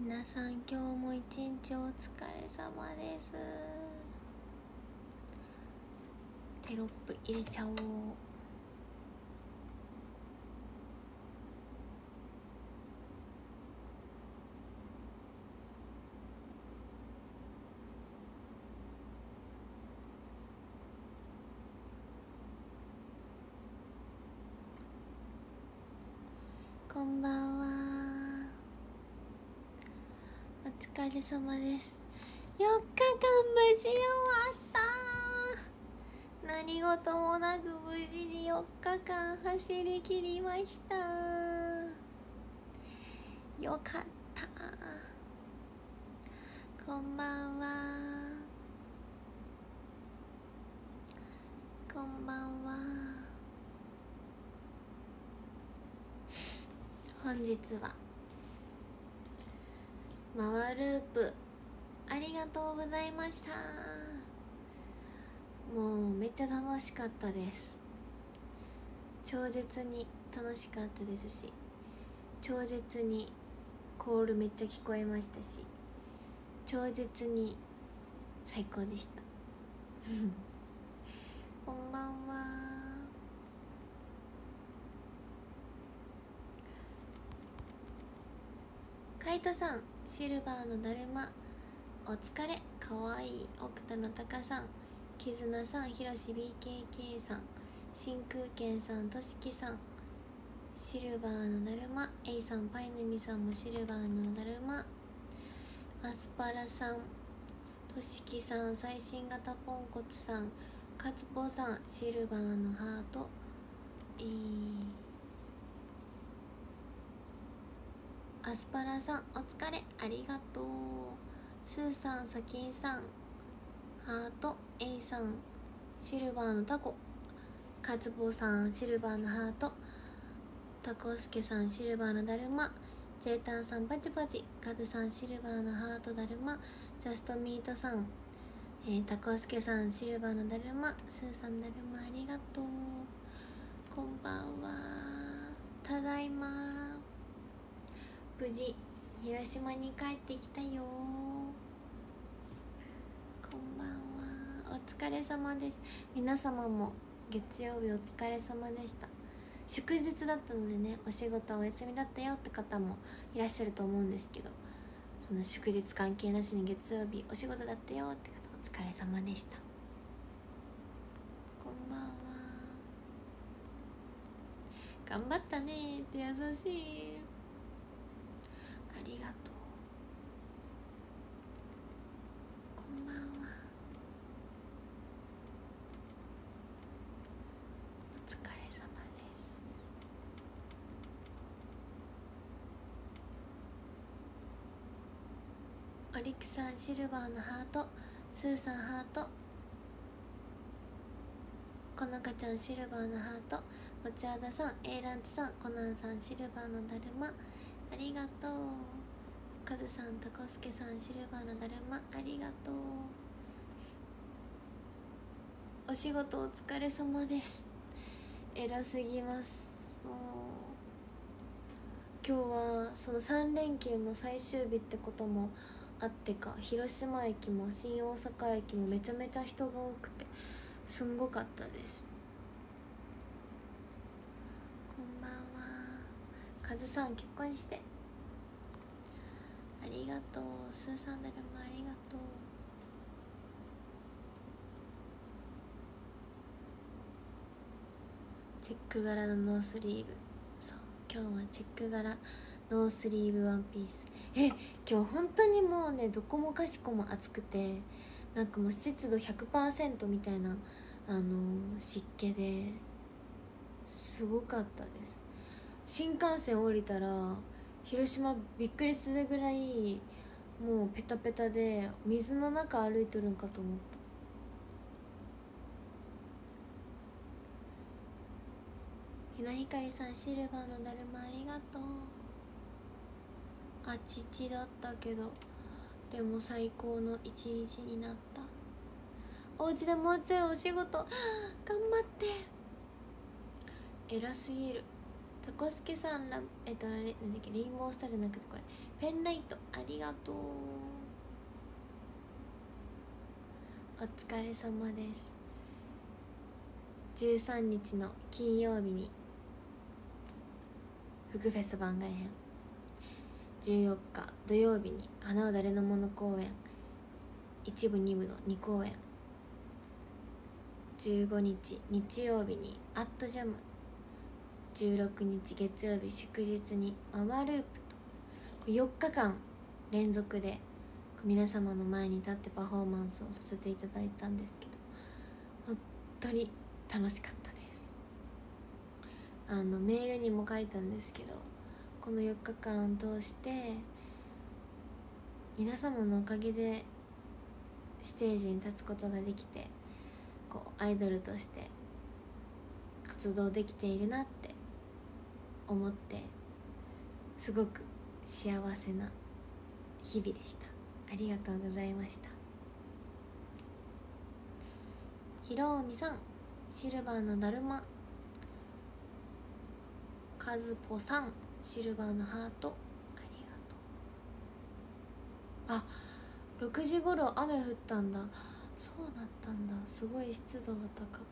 皆さん今日も一日お疲れ様です。テロップ入れちゃおう。こんばんは。お疲れ様です。4日間無事終わった。何事もなく無事に4日間走り切りました。よかった。こんばんは。こんばんは。本日は回ループありがとうございました。もうめっちゃ楽しかったです。超絶に楽しかったですし、超絶にコールめっちゃ聞こえましたし、超絶に最高でしたこんばんは。カイトさん、シルバーのだるまお疲れ。かわいい奥田のたかさん、キズナさん、ひろし BKK さん、真空剣さん、としきさん、シルバーのだるま A さん、パイヌミさんもシルバーのだるま、アスパラさん、としきさん、最新型ポンコツさん、カツポさん、シルバーのハート、アスパラさんお疲れありがとう。スーさん、サキンさんハート、 A さんシルバーのタコ、カツボさんシルバーのハート、タコスケさんシルバーのだるま、ジェータンさんパチパチ、カズさんシルバーのハートだるま、ジャストミートさん、タコスケさんシルバーのだるま、スーさんだるまありがとう。こんばんは。ただいま。無事広島に帰ってきたよ。こんばんは。お疲れ様です。皆様も月曜日お疲れ様でした。祝日だったのでね、お仕事お休みだったよって方もいらっしゃると思うんですけど、その祝日関係なしに月曜日お仕事だったよって方お疲れ様でした。こんばんは。頑張ったねーって優しい。ありがとう。こんばんは。お疲れ様です。オリクさんシルバーのハート、スーさんハート、このかちゃんシルバーのハート、もちあださん、A ランチさん、コナンさんシルバーのだるまありがとう。カズさん、タコスケさんシルバーのだるまありがとう。お仕事お疲れ様です。偉すぎます。もう今日はその3連休の最終日ってこともあってか、広島駅も新大阪駅もめちゃめちゃ人が多くてすんごかったです。こんばんは。カズさん結婚してありがとう。スーさんだるまありがとう。チェック柄のノースリーブ、そう今日はチェック柄ノースリーブワンピース。今日本当にもうね、どこもかしこも暑くて、なんかもう湿度 100% みたいな湿気ですごかったです。新幹線降りたら広島びっくりするぐらいもうペタペタで、水の中歩いとるんかと思った。ひなひかりさんシルバーのだるまありがとう。あちちだったけどでも最高の一日になった。お家でもうちょいお仕事頑張って。偉すぎる。 タコスケさんなんだっけ、レインボースターじゃなくてこれペンライトありがとう。お疲れ様です。13日の金曜日にフクフェス番外編、14日土曜日に花は誰のもの公演一部二部の2公演、15日日曜日にアットジャム、16日月曜日祝日にママループと4日間連続で皆様の前に立ってパフォーマンスをさせていただいたんですけど、本当に楽しかったです。メールにも書いたんですけど、この4日間通して皆様のおかげでステージに立つことができて、こうアイドルとして活動できているなって思って、すごく幸せな日々でした。ありがとうございました。ひろみさん、シルバーのだるま、かずぽさん、シルバーのハート、ありがとう。6時頃雨降ったんだ。そうだったんだ。すごい湿度が高かった。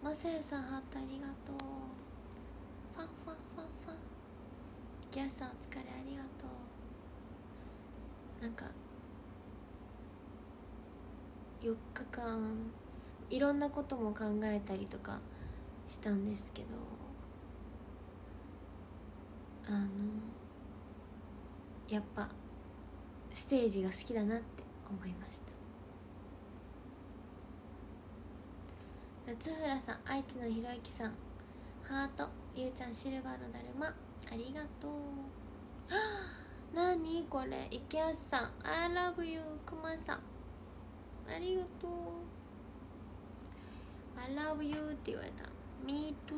まさやさんハートありがとう。ファンファンファンファン。いきやすさんお疲れありがとう。なんか4日間いろんなことも考えたりとかしたんですけど、やっぱステージが好きだなって思いました。夏浦さん、愛知のひろゆきさんハート、ゆうちゃんシルバーのだるまありがとう。なにこれ、池谷さん I love you、 くまさんありがとう。 I love you って言われた。 Me too。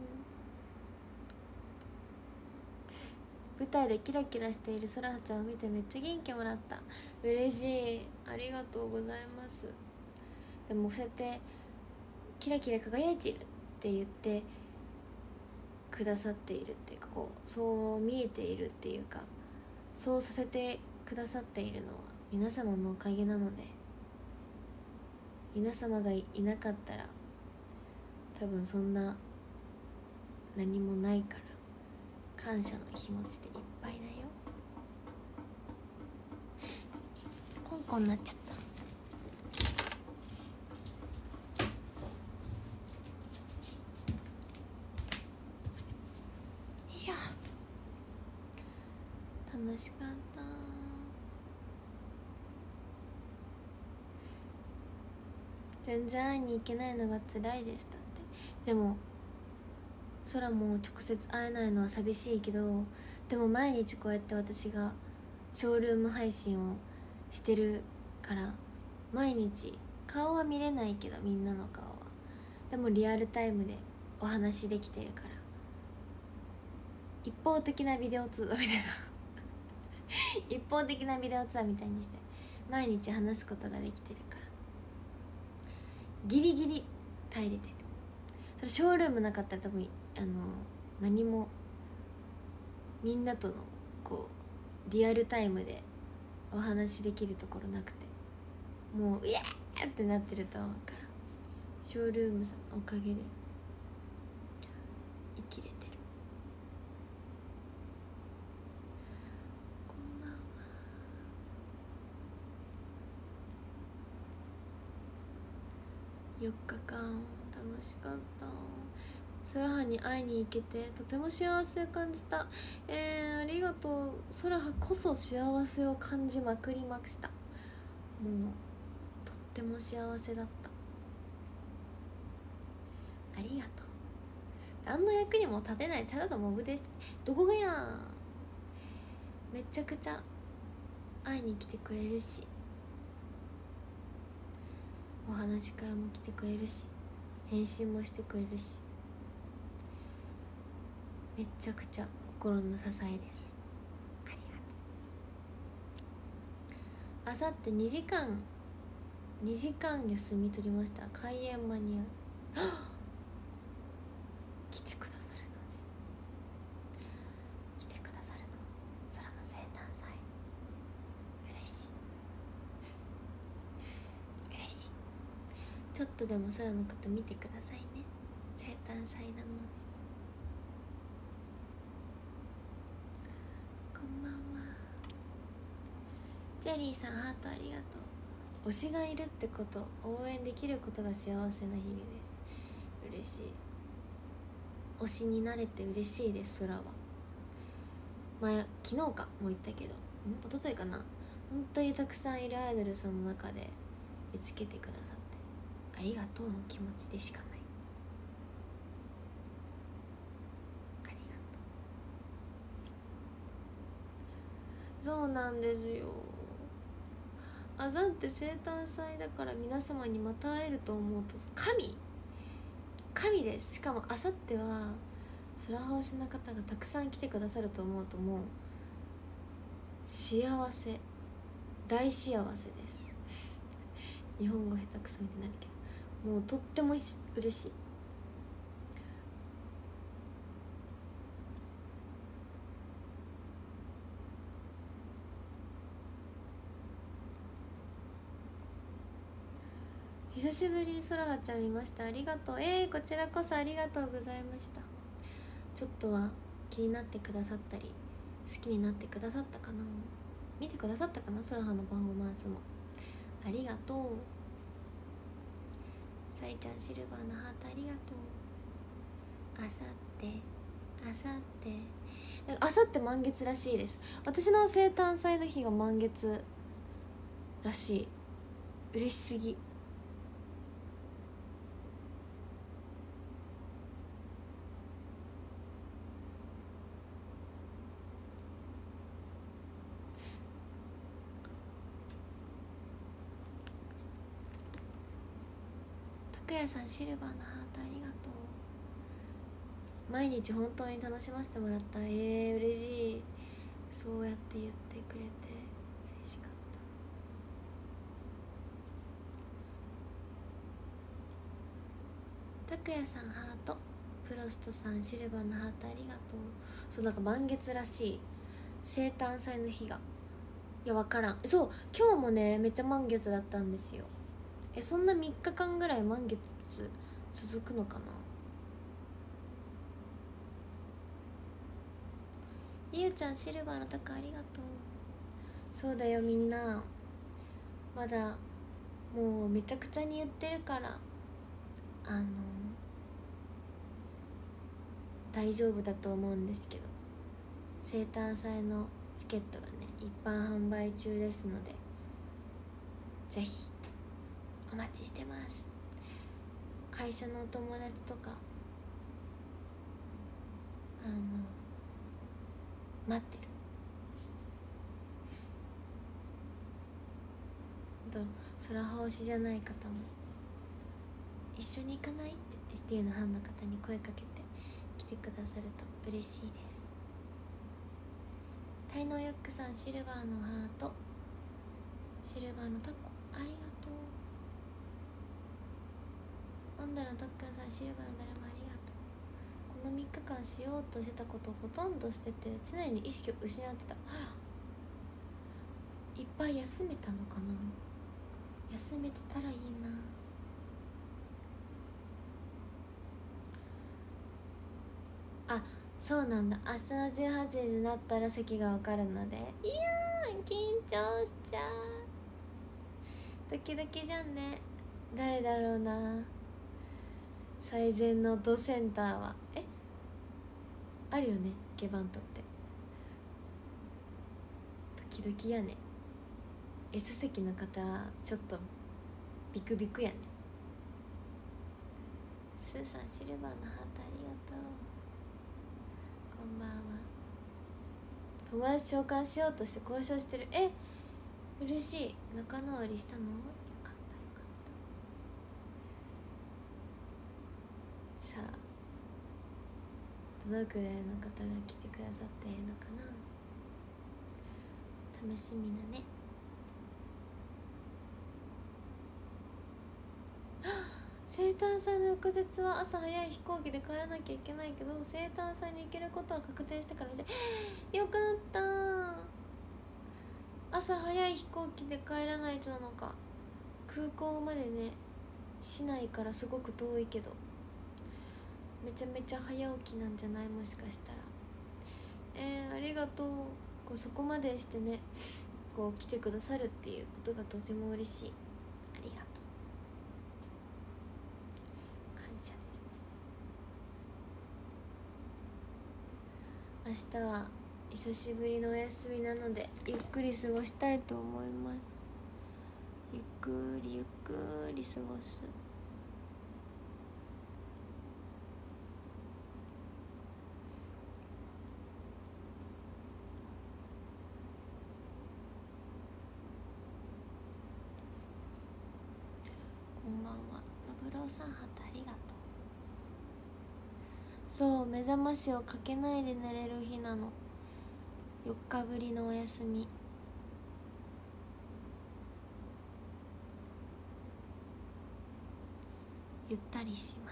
舞台でキラキラしているそらはちゃんを見てめっちゃ元気もらった。嬉しい、ありがとうございます。でもそうやってキラキラ輝いているって言ってくださっているっていうか、こうそう見えているっていうか、そうさせてくださっているのは皆様のおかげなので、皆様がいなかったら多分そんな何もないから、感謝の気持ちでいっぱいだよ。コンコンなっちゃった。よいしょ。楽しかった。全然会いに行けないのが辛いでしたって。でも空も直接会えないのは寂しいけど、でも毎日こうやって私がショールーム配信をしてるから、毎日顔は見れないけど、みんなの顔はでもリアルタイムでお話できてるから、一方的なビデオ通話みたいな一方的なビデオ通話みたいにして毎日話すことができてるから、ギリギリ耐えれてる。それショールームなかったら多分何もみんなとのこうリアルタイムでお話できるところなくて、もうイエーってなってると思うから、ショールームさんのおかげで生きれてる。こんばんは。4日間楽しかった。空葉に会いに行けてとても幸せを感じた。ありがとう。空葉こそ幸せを感じまくりました。もうとっても幸せだった。ありがとう。何の役にも立てないただのモブです。どこがやん。めちゃくちゃ会いに来てくれるし、お話し会も来てくれるし、返信もしてくれるし、めちゃくちゃ心の支えです。ありがとう。あさって2時間休み取りました。開演間に合う来てくださるちょっとでも空のこと見てくださいね。生誕祭なので。こんばんは。ジェリーさん、ハートありがとう。推しがいるってこと、応援できることが幸せな日々です。嬉しい。推しになれて嬉しいです。空は前、昨日かも言ったけど、一昨日かな、本当にたくさんいるアイドルさんの中で見つけてくださってありがとうの気持ちでしかない。ありがとう。そうなんですよ。あさって生誕祭だから、皆様にまた会えると思うと神です。しかもあさっては空星の方がたくさん来てくださると思うと、もう幸せ、大幸せです。日本語下手くそみたいになるけど、もうとっても嬉しい。久しぶりに空ちゃん見ました。ありがとう。こちらこそありがとうございました。ちょっとは気になってくださったり、好きになってくださったかな、見てくださったかな、空葉のパフォーマンスも。ありがとう。さいちゃん、シルバーのハートありがとう。あさって満月らしいです。私の生誕祭の日が満月らしい。嬉しすぎ。拓也さん、シルバーのハートありがとう。毎日本当に楽しませてもらった。嬉しい。そうやって言ってくれて嬉しかった。拓也さん、ハート。プロストさん、シルバーのハートありがとう。そう、なんか満月らしい。生誕祭の日が、いや分からん。そう、今日もねめっちゃ満月だったんですよ。そんな3日間ぐらい満月続くのかな。りゆちゃん、シルバーのタカありがとう。そうだよ、みんなまだもうめちゃくちゃに言ってるから、大丈夫だと思うんですけど、生誕祭のチケットがね一般販売中ですので、ぜひお待ちしてます。会社のお友達とか待ってる。空星じゃない方も一緒に行かないって ST のファンの方に声かけて来てくださると嬉しいです。タイノーヨックさん、シルバーのハート。シルバーのタコありがとう。アンダのタッカーさん、シルバーの誰もありがとう。この3日間しようとしてたことをほとんどしてて、常に意識を失ってた。あら、いっぱい休めたのかな。休めてたらいいな。あ、そうなんだ。明日の18時になったら席が分かるので、いやー緊張しちゃう。ドキドキじゃんね。誰だろうな。最善のドセンターはあるよね、ゲバントって。ドキドキやね。 S 席の方ちょっとビクビクやね。スーさん、シルバーのハートありがとう。こんばんは。友達召喚しようとして交渉してる。嬉しい。仲直りしたの？よかったよかった。さあ、どのくらいの方が来てくださっているのかな。楽しみだね。生誕祭の翌日は朝早い飛行機で帰らなきゃいけないけど、生誕祭に行けることは確定してからじゃよかった。朝早い飛行機で帰らないとなのか。空港までね市内からすごく遠いけどめちゃめちゃ早起きなんじゃない？もしかしたらありがとう。こうそこまでしてねこう来てくださるっていうことがとても嬉しい。ありがとう、感謝ですね。明日は久しぶりのお休みなのでゆっくり過ごしたいと思います。ゆっくりゆっくり過ごす。こんばんは。のぶろうさん、ハートありがとう。そう、目覚ましをかけないで寝れる日なの。4日ぶりのお休み。ゆったりします。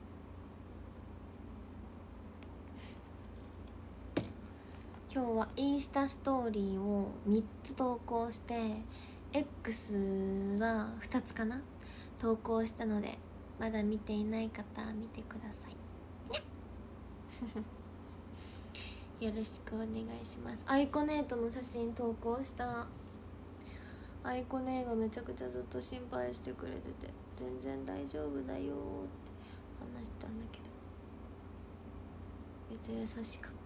今日はインスタストーリーを3つ投稿して X は2つかな投稿したので、まだ見ていない方は見てくださいよろしくお願いします。アイコネートの写真投稿した。アイコネーがめちゃくちゃずっと心配してくれてて、全然大丈夫だよって話したんだけど、めっちゃ優しかった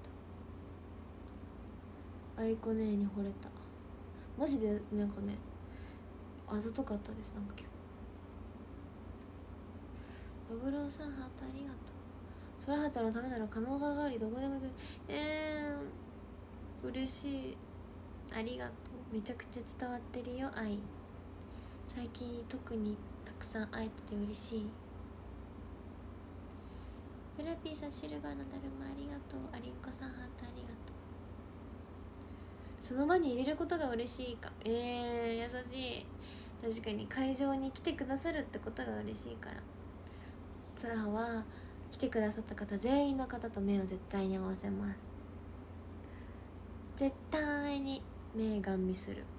。アイコネーに惚れた。マジでなんかね、あざとかったです。なんか今日、のぶろうさん、ハートありがとう。そらはちゃんのためなら可能が代わりどこでも行く。嬉しい、ありがとう。めちゃくちゃ伝わってるよ、愛。最近特にたくさん会えてて嬉しい。ブラピーさん、シルバーのだるまありがとう。アリンコさん、ハートありがとう。その場に入れることが嬉しいか。優しい。確かに会場に来てくださるってことが嬉しいから、そらはは来てくださった方全員の方と目を絶対に合わせます。絶対に目ガン見する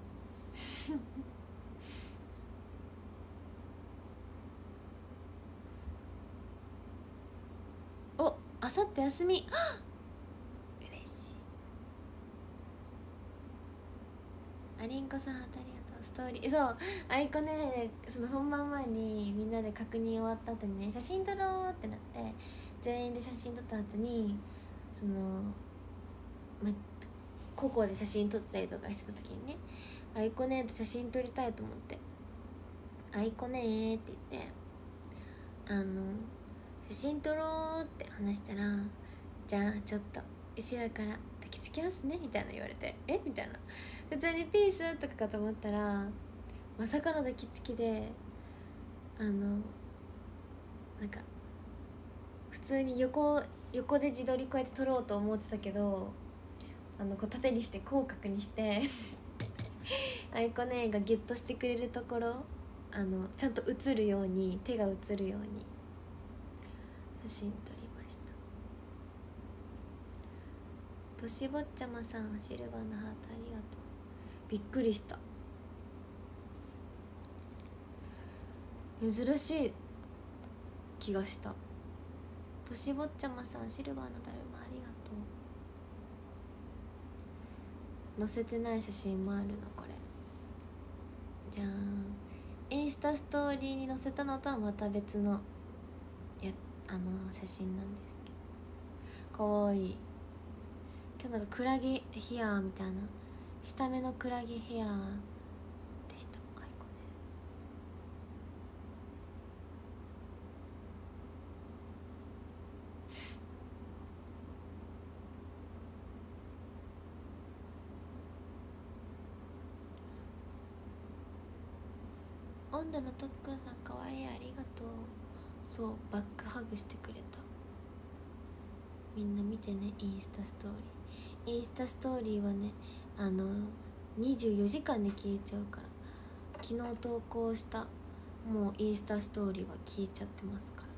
お、あさって休み嬉しい。アリンコさん、ありがとう。ストーリー、そうアイコね、その本番前にみんなで確認終わった後にね、写真撮ろうってなって全員で写真撮った後に、その個々で写真撮ったりとかしてた時にね、アイコネと写真撮りたいと思って、アイコネって言って、写真撮ろうって話したら、じゃあちょっと後ろから抱きつきますねみたいな言われて、みたいな、普通にピースとかかと思ったら、まさかの抱きつきで、なんか普通に横で自撮りこうやって撮ろうと思ってたけど、こう縦にして口角にしてアイコネがゲットしてくれるところ、ちゃんと映るように、手が映るように写真撮りました。としぼっちゃまさん、シルバーのハートありがとう。びっくりした。珍しい気がした。としぼっちゃまさん、シルバーのだるまありがとう。載せてない写真もあるの、これ。じゃーん。インスタストーリーに載せたのとはまた別の写真なんですけど、かわいい。今日なんかクラゲヘアみたいな、下目のクラゲヘアでした。アイコネ。温度の特訓さん、かわいい、ありがとう。そう、バックハグしてくれた。みんな見てね、インスタストーリー。インスタストーリーはね、24時間で消えちゃうから、昨日投稿したもうインスタストーリーは消えちゃってますから。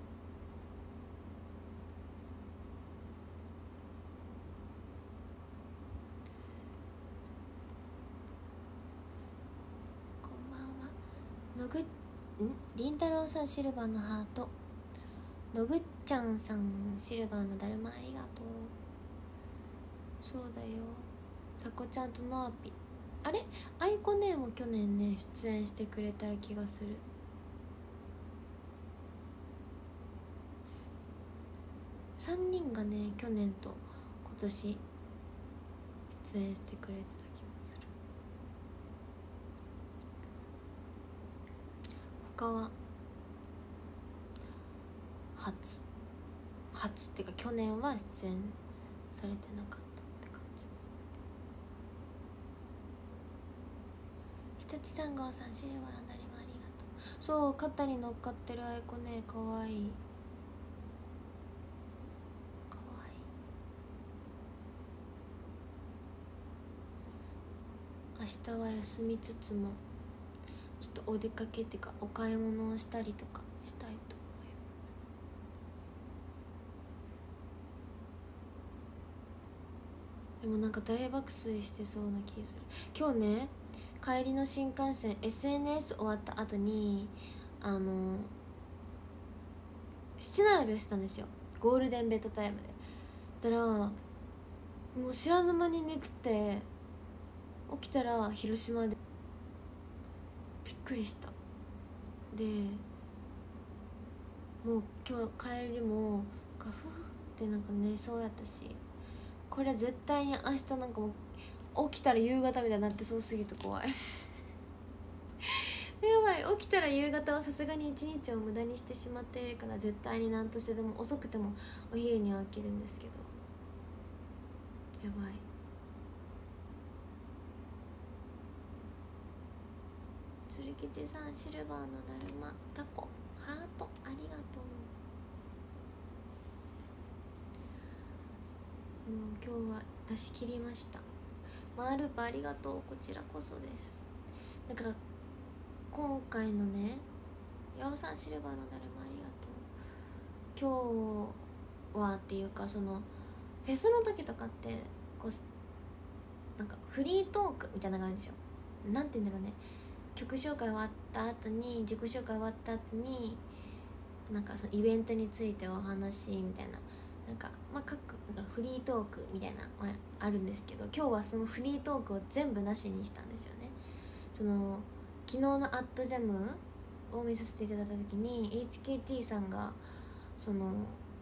こんばんは。 りんたろうさんシルバーのハート、のぐっちゃんさんシルバーのだるまありがとう。そうだよ、さこちゃんとのあぴ、あれあいこねも去年ね出演してくれた気がする。3人がね去年と今年出演してくれてた気がする。他は初っていうか去年は出演されてなかったって感じ。ひとち3号さんシルバーのだるまありがとう。そう、肩に乗っかってるアイコね、かわいいかわいい。明日は休みつつもちょっとお出かけっていうかお買い物をしたりとかしたいと思います。でもなんか大爆睡してそうな気する。今日ね帰りの新幹線 SNS 終わった後に七並べをしてたんですよ、ゴールデンベッドタイムで。だからもう知らぬ間に寝てて、起きたら広島でびっくりした。でもう今日帰りもガフフってなんか寝そうやったし、これ絶対に明日なんかもう起きたら夕方みたいになってそうすぎて怖いやばい、起きたら夕方はさすがに一日を無駄にしてしまっているから、絶対に何としてでも遅くてもお昼には起きるんですけど、やばい。鶴吉さんシルバーのだるまタコハートありがとう。今日は出し切りました。マールパありがとう。こちらこそです。だから今回のねヤオさんシルバーのだるまありがとう。今日はっていうかそのフェスの時とかってこうなんかフリートークみたいなのがあるんですよ。なんて言うんだろうね、曲紹介終わった後に自己紹介終わった後になんかそのイベントについてお話みたいな、なんかまあ各なんかフリートークみたいなあるんですけど、今日はそのフリートークを全部なしにしたんですよね。その昨日のアットジャムを見させていただいた時に HKT さんがその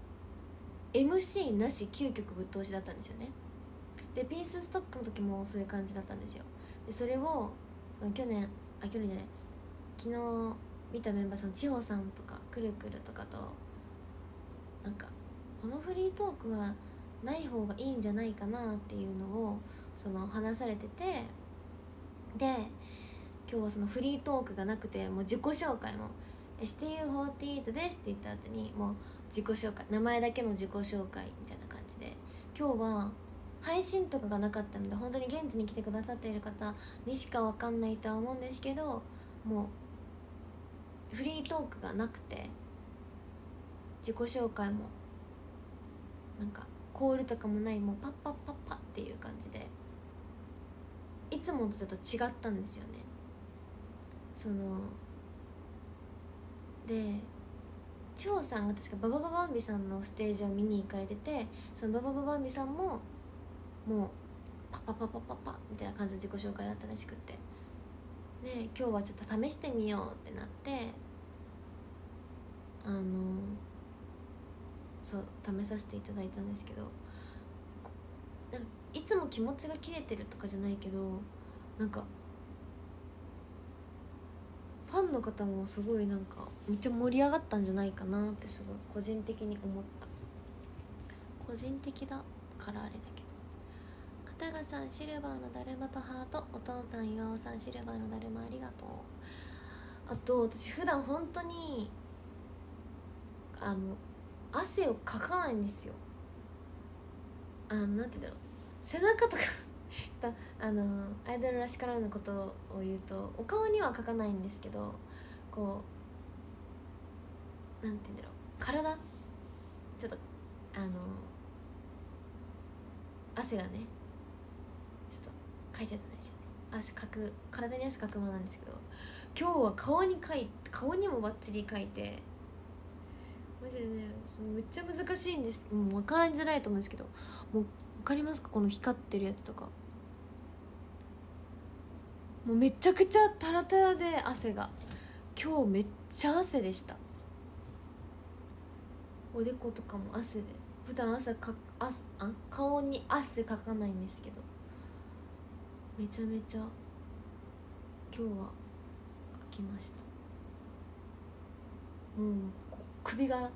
MC なし9曲ぶっ通しだったんですよね。でピースストックの時もそういう感じだったんですよ。でそれをその去年じゃない昨日見たメンバーさん、千穂さんとかくるくるとかとなんかこのフリートークはない方がいいんじゃないかなっていうのをその話されてて、で今日はそのフリートークがなくてもう自己紹介も STU48 ですって言った後にもう自己紹介、名前だけの自己紹介みたいな感じで、今日は配信とかがなかったので本当に現地に来てくださっている方にしか分かんないとは思うんですけど、もうフリートークがなくて自己紹介もなんかコールとかもない、もうパッパッパッパっていう感じでいつもとちょっと違ったんですよね。そので千穂さんが確かババババンビさんのステージを見に行かれてて、そのババババンビさんももうパパパパパパみたいな感じで自己紹介だったらしくって、で今日はちょっと試してみようってなってそう試させていただいたんですけど、なんかいつも気持ちが切れてるとかじゃないけど、なんかファンの方もすごいなんかめっちゃ盛り上がったんじゃないかなってすごい個人的に思った。個人的だからあれだけど。片賀さんシルバーのだるまとハート、お父さん岩尾さんシルバーのだるまありがとう。あと私普段本当に汗をかかないんですよ。なんて言うんだろう、背中とかアイドルらしからぬことを言うとお顔にはかかないんですけど、こうなんて言うんだろう、体ちょっと汗がねちょっとかいちゃったんですよね。 体に汗かく間なんですけど、今日は顔にもバッチリ描いて、マジでねめっちゃ難しいんです。もう分からんづらいと思うんですけど、もう分かりますか、この光ってるやつとか。もうめちゃくちゃタラタラで汗が、今日めっちゃ汗でした。おでことかも汗で、普段顔に汗かかないんですけど、めちゃめちゃ今日はかきました。首がテ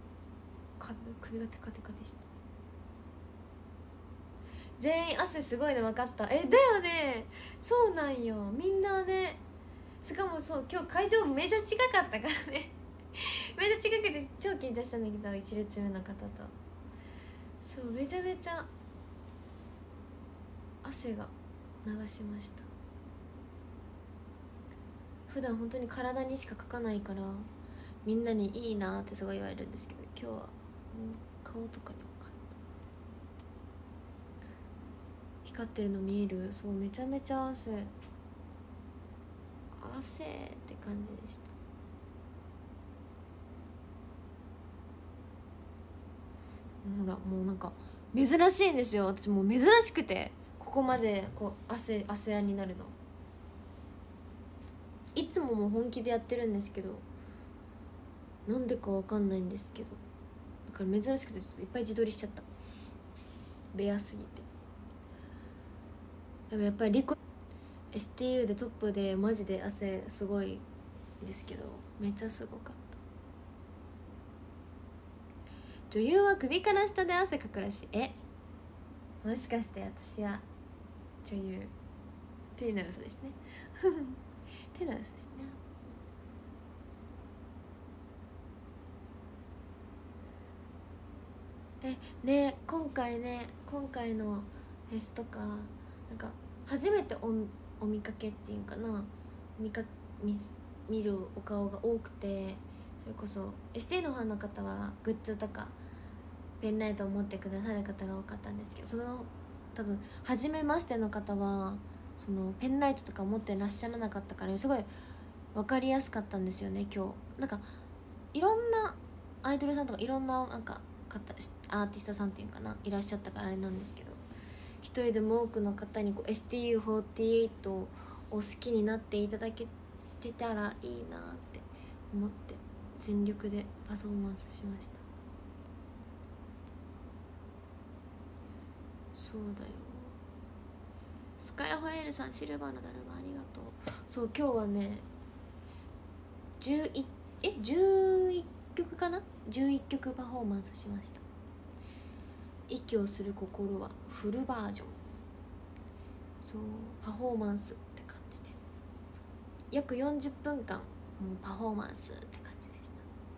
カテカでした。全員汗すごいの分かった。だよね、そうなんよ、みんなね。しかもそう今日会場めちゃ近かったからねめちゃ近くて超緊張したんだけど、1列目の方と。そうめちゃめちゃ汗が流しました。普段本当に体にしかかかないから、みんなにいいなってすごい言われるんですけど、今日は顔とかに分かった。光ってるの見える。そうめちゃめちゃ汗って感じでした。ほらもうなんか珍しいんですよ、私もう珍しくて、ここまでこう汗やになるの。いつももう本気でやってるんですけど、なんでかわかんないんですけど、だから珍しくてちょっといっぱい自撮りしちゃった、レアすぎて。でもやっぱりSTU でトップでマジで汗すごいですけど、めっちゃすごかった。女優は首から下で汗かくらしい。もしかして私は女優っていうのは嘘ですねっていうのは嘘ですね。ね、今回のフェスとかなんか初めてお見かけっていうかな、見るお顔が多くて、それこそ ST のファンの方はグッズとかペンライトを持ってくださる方が多かったんですけど、その多分初めましての方はそのペンライトとか持ってらっしゃらなかったから、すごい分かりやすかったんですよね。今日なんかいろんなアイドルさんとかいろんななんかアーティストさんっていうかないらっしゃったからあれなんですけど、一人でも多くの方にこう STU48 を好きになっていただけてたらいいなって思って全力でパフォーマンスしました。そうだよ。スカイホエールさん、シルバーのだるまありがとう。そう今日はね11曲かな、11曲パフォーマンスしました。息をする心はフルバージョン。そうパフォーマンスって感じで約40分間もうパフォーマンスって感じでした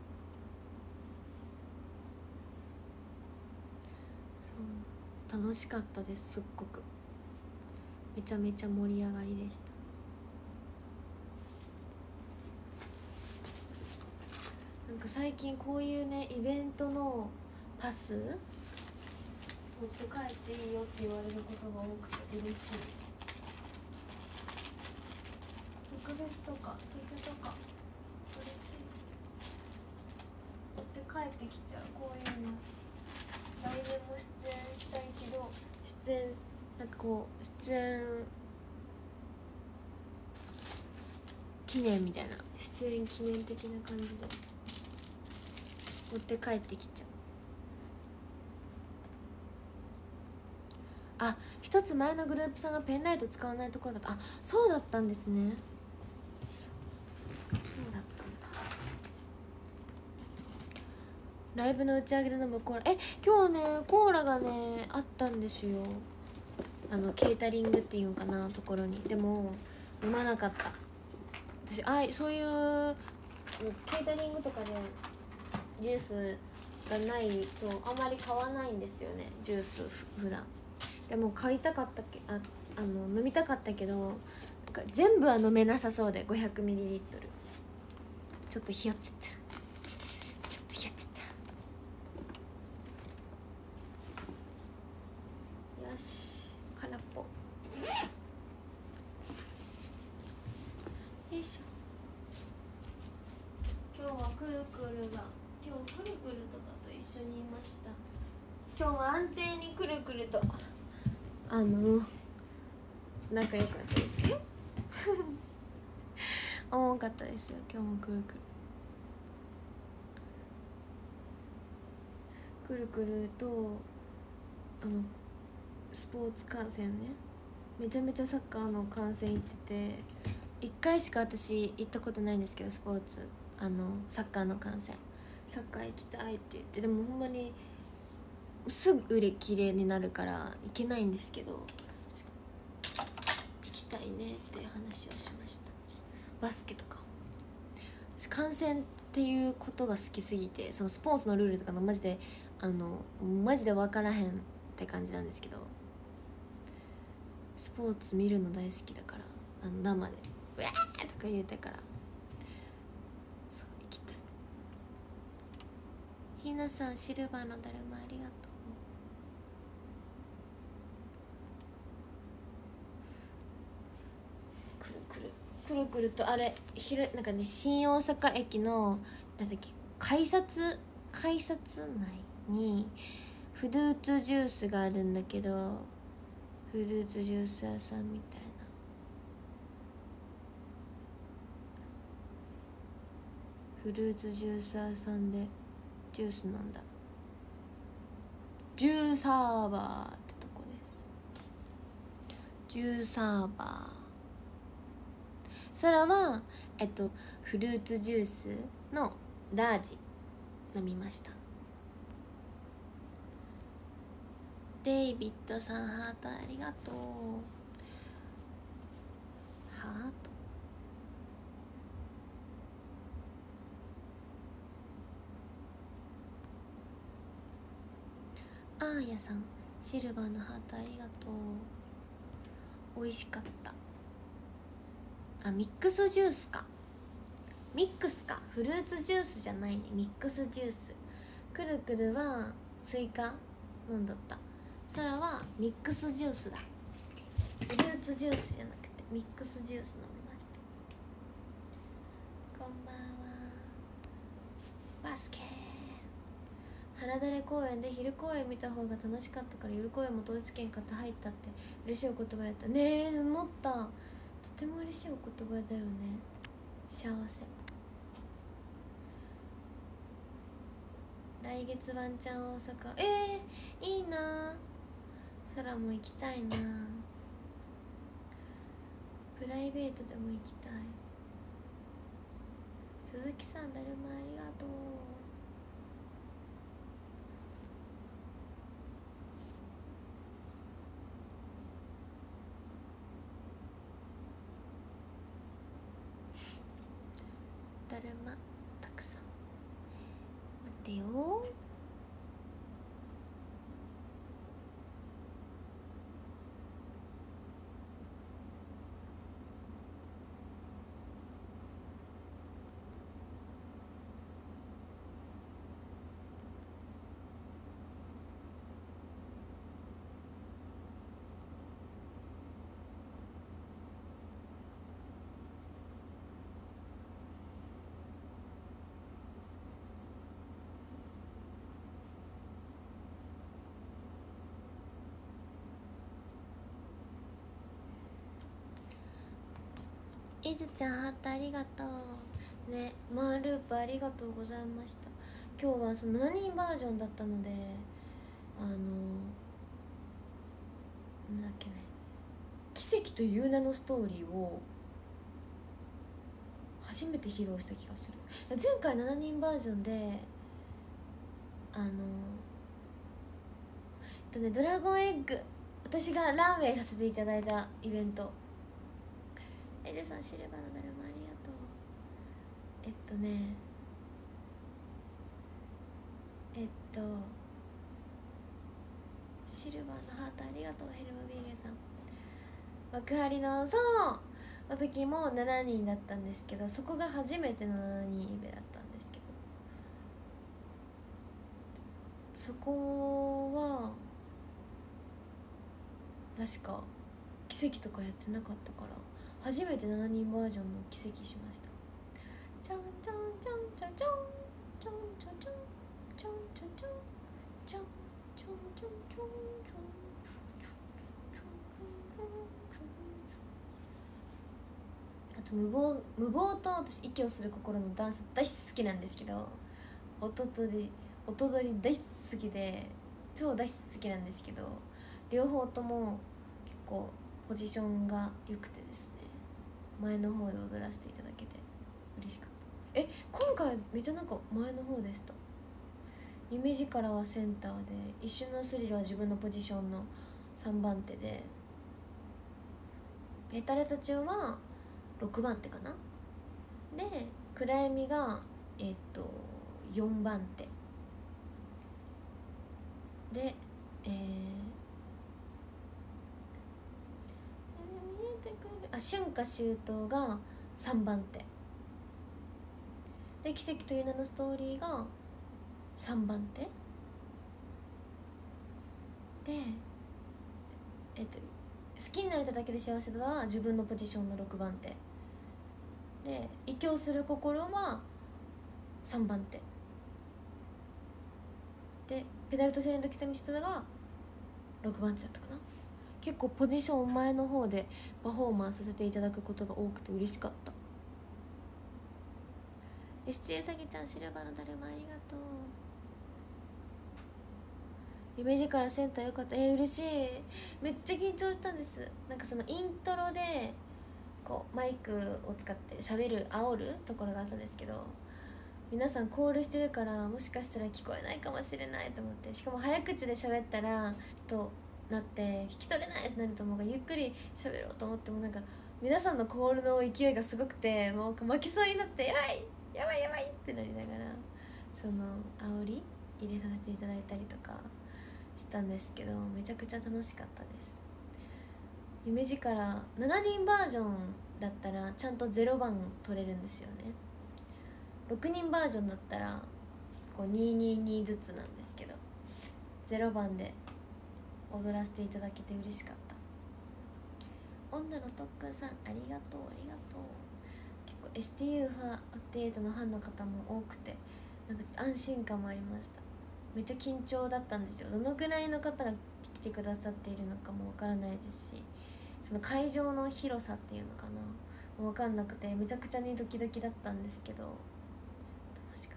。そう楽しかったです。すっごくめちゃめちゃ盛り上がりでした。なんか最近こういうねイベントのパス持って帰っていいよって言われることが多くて嬉しい。特別とかティフとか嬉しい。持って帰ってきちゃう。こういうの来年も出演したいけど、なんかこう出演記念みたいな、出演記念的な感じで持って帰ってきちゃう。一つ前のグループさんがペンライト使わないところだった。そうだったんですね。そうだったんだ。ライブの打ち上げで飲むコーラ、今日ねコーラがねあったんですよ。ケータリングっていうんかなところに。でも飲まなかった。私そういうケータリングとかでジュースがないとあんまり買わないんですよね、ジュース普段。でも買いたかった飲みたかったけど、なんか全部は飲めなさそうで 500ml ちょっとひよっちゃった。よし空っぽ。 いしょ。今日はくるくるとかと一緒にいました。今日は安定にくるくると仲良かったですよ多かったですよ今日も。くるくるとスポーツ観戦ね、めちゃめちゃサッカーの観戦行ってて、1回しか私行ったことないんですけど、スポーツサッカーの観戦、サッカー行きたいって言って、でもほんまにすぐ売り切れになるから行けないんですけど、行きたいねって話をしました。バスケとか観戦っていうことが好きすぎて、そのスポーツのルールとかのマジで分からへんって感じなんですけど、スポーツ見るの大好きだから、生で「ウェー!」とか言うてから、そう行きたい。ひなさん、シルバーのだるまありがとう。くるくると、あれなんかね、新大阪駅のなんだっけ、改札内にフルーツジュースがあるんだけど、フルーツジュース屋さんみたいな、フルーツジュース屋さんでジュース飲んだ。ジューサーバーってとこです。ジューサーバー。それはフルーツジュースのラージ飲みました。デイビッドさん、ハートありがとう。ハート。あーやさん、シルバーのハートありがとう。美味しかった。ミックスジュースか、ミックスか、フルーツジュースじゃないね、ミックスジュース。くるくるはスイカ飲んだった。そらはミックスジュースだ。フルーツジュースじゃなくてミックスジュース飲みました。こんばんは。バスケ原だれ公園で昼公演見た方が楽しかったから、夜公演も当日券買って入ったって嬉しいお言葉やったね。思った。とても嬉しいお言葉だよね。幸せ。来月ワンチャン大阪、いいな。空も行きたいな。プライベートでも行きたい。鈴木さん、だるまありがとう。だるまたくさん。待ってよ。いずちゃん、ハートありがとうね。マーループありがとうございました。今日はその7人バージョンだったので、なんだっけね、奇跡という名のストーリーを初めて披露した気がする。前回7人バージョンでドラゴンエッグ、私がランウェイさせていただいたイベント。エルさん、シルバーのだるまありがとう。シルバーのハートありがとう。ヘルムビーゲさん、幕張のの時も7人だったんですけど、そこが初めての7人イベだったんですけど、そこは確か奇跡とかやってなかったから初めて7人バージョンの奇跡しました。チャンチャンチャンチャンチャンチャンチャンチャンチャンチャンチャンチャンチャンチャンチャンチャンチャンあと無謀と私息をする心のダンス大好きなんですけど、音取り大好きで超大好きなんですけど、両方とも結構ポジションが良くてですね、前の方で踊らせていただけて嬉しかった。今回めっちゃなんか前の方でした。夢力はセンターで、一瞬のスリルは自分のポジションの3番手で、ヘタレタチオは6番手かなで、暗闇が4番手で、春夏秋冬が3番手で、奇跡という名のストーリーが3番手で、好きになれただけで幸せだは自分のポジションの6番手で、異教する心は3番手で、ペダルとセレンと北道とが6番手だったかな。結構ポジション前の方でパフォーマンスさせていただくことが多くて嬉しかった。七うさぎちゃん、シルバーのだるまありがとう。夢力センターよかった。嬉しい。めっちゃ緊張したんです。なんかそのイントロでこうマイクを使って喋る煽るところがあったんですけど、皆さんコールしてるからもしかしたら聞こえないかもしれないと思って、しかも早口で喋ったらとなって聞き取れないってなると思うから、ゆっくり喋ろうと思ってもなんか皆さんのコールの勢いがすごくて、もう負けそうになって、やばいやばいやばいってなりながらその煽り入れさせていただいたりとかしたんですけど、めちゃくちゃ楽しかったです。夢力7人バージョンだったらちゃんと0番取れるんですよね。6人バージョンだったらこう222ずつなんですけど、0番で踊らせていただけて嬉しかった。女の特訓さん、ありがとうありがとう。結構 STU48 のファンの方も多くて、なんかちょっと安心感もありました。めっちゃ緊張だったんですよ。どのくらいの方が来てくださっているのかもわからないですし、その会場の広さっていうのかなもわかんなくて、めちゃくちゃにドキドキだったんですけど楽しかった。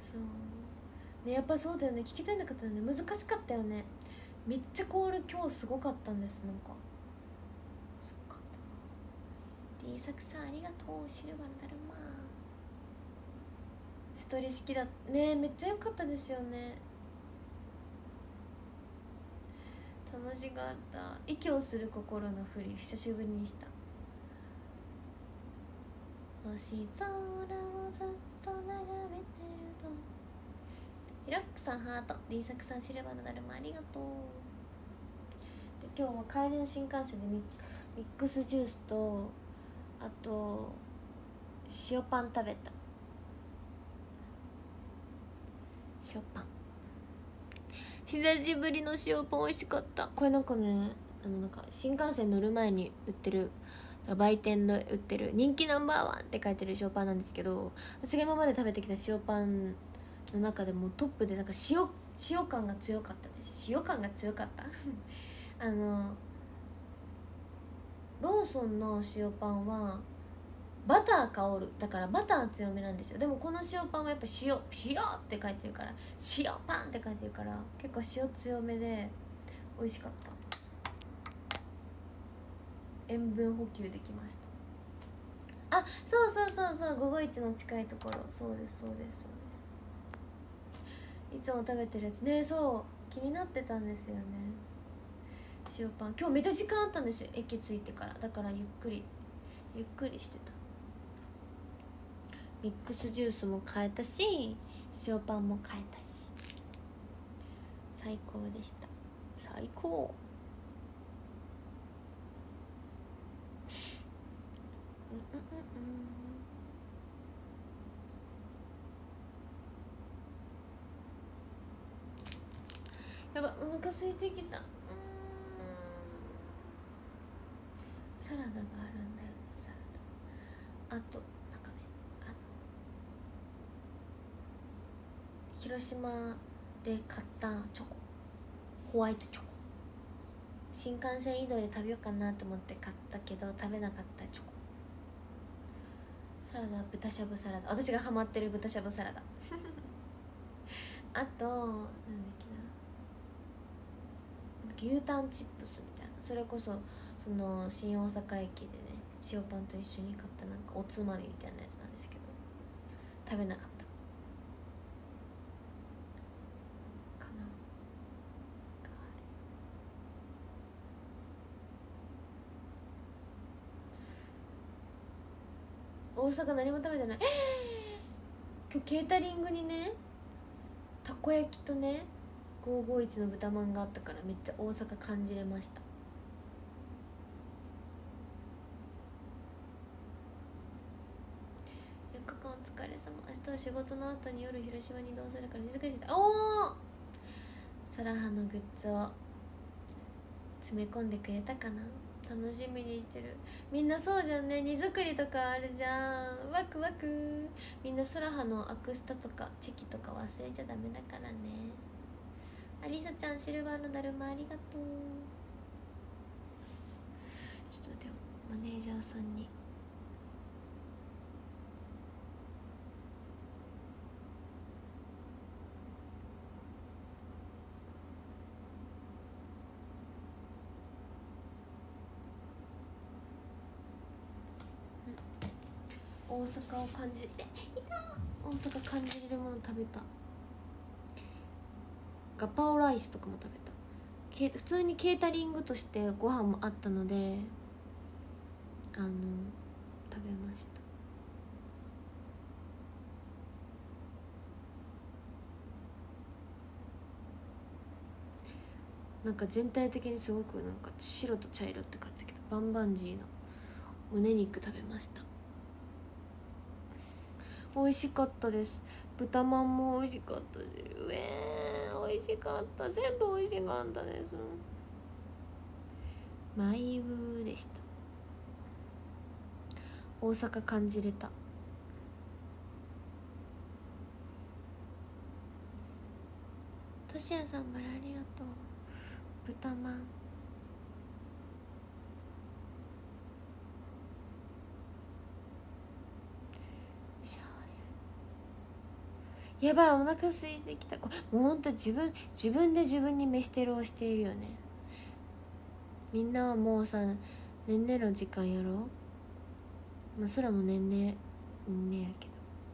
そうね、やっぱそうだよね、聞き取れなかったよね、難しかったよね。めっちゃコール今日すごかったんです。なんかすごかった。 D 作さんありがとう。シルバーのだるま一人式だね、めっちゃ良かったですよね。楽しかった。息をする心のふり久しぶりにした。星空をずっと眺めてると。ヒロックさんハート、 D 作さんシルバーのだるまありがとう。で、今日は帰りの新幹線でミックスジュースとあと塩パン食べた。塩パン久しぶりの塩パン美味しかった。これなんかね、なんか新幹線乗る前に売ってる売店で売ってる人気ナンバーワンって書いてる塩パンなんですけど、私が今まで食べてきた塩パンの中でもトップでなんか塩感が強かったです。塩感が強かったローソンの塩パンはバター香る、だからバター強めなんですよ。でもこの塩パンはやっぱ塩って書いてるから、塩パンって書いてるから結構塩強めで美味しかった。塩分補給できました。あ、そう551の近いところ、そうですいつも食べてるやつね。そう気になってたんですよね、塩パン。今日めっちゃ時間あったんですよ、駅着いてから。だからゆっくりしてた。ミックスジュースも買えたし塩パンも買えたし最高でした。最高。 やばい、お腹空いてきた。サラダがあるんだよね。サラダ、あとなんかね、広島で買ったチョコ、ホワイトチョコ、新幹線移動で食べようかなと思って買ったけど食べなかったチョコ。サラダ、豚しゃぶサラダ、私がハマってる豚しゃぶサラダあとなんだっけな、牛タンチップスみたいな、それこそその新大阪駅でね、塩パンと一緒に買ったなんかおつまみみたいなやつなんですけど、食べなかったかな。大阪何も食べてない。今日ケータリングにね、たこ焼きとね551の豚まんがあったから、めっちゃ大阪感じれました。4日間お疲れ様。明日は仕事の後に夜広島に移動するから荷造りしてた。おお、ソラハのグッズを詰め込んでくれたかな。楽しみにしてる。みんなそうじゃんね、荷造りとかあるじゃん、ワクワク。みんなソラハのアクスタとかチェキとか忘れちゃダメだからね。アリサちゃん、シルバーのだるまありがとう。ちょっと待ってよ、マネージャーさんに。大阪を感じて、大阪感じれるもの食べた。ガパオライスとかも食べた。普通にケータリングとしてご飯もあったので食べました。なんか全体的にすごくなんか白と茶色って感じだけど、バンバンジーの胸肉食べました。美味しかったです。豚まんも美味しかったです。美味しかった、全部美味しかったです。マイウーでした。大阪感じれた。としやさん、バラありがとう。豚まん幸せ。やばい、お腹空いてきた。もうほんと自分で自分に飯テロをしているよね。みんなはもうさ、ねんねの時間やろ。まあそらもねんねやけ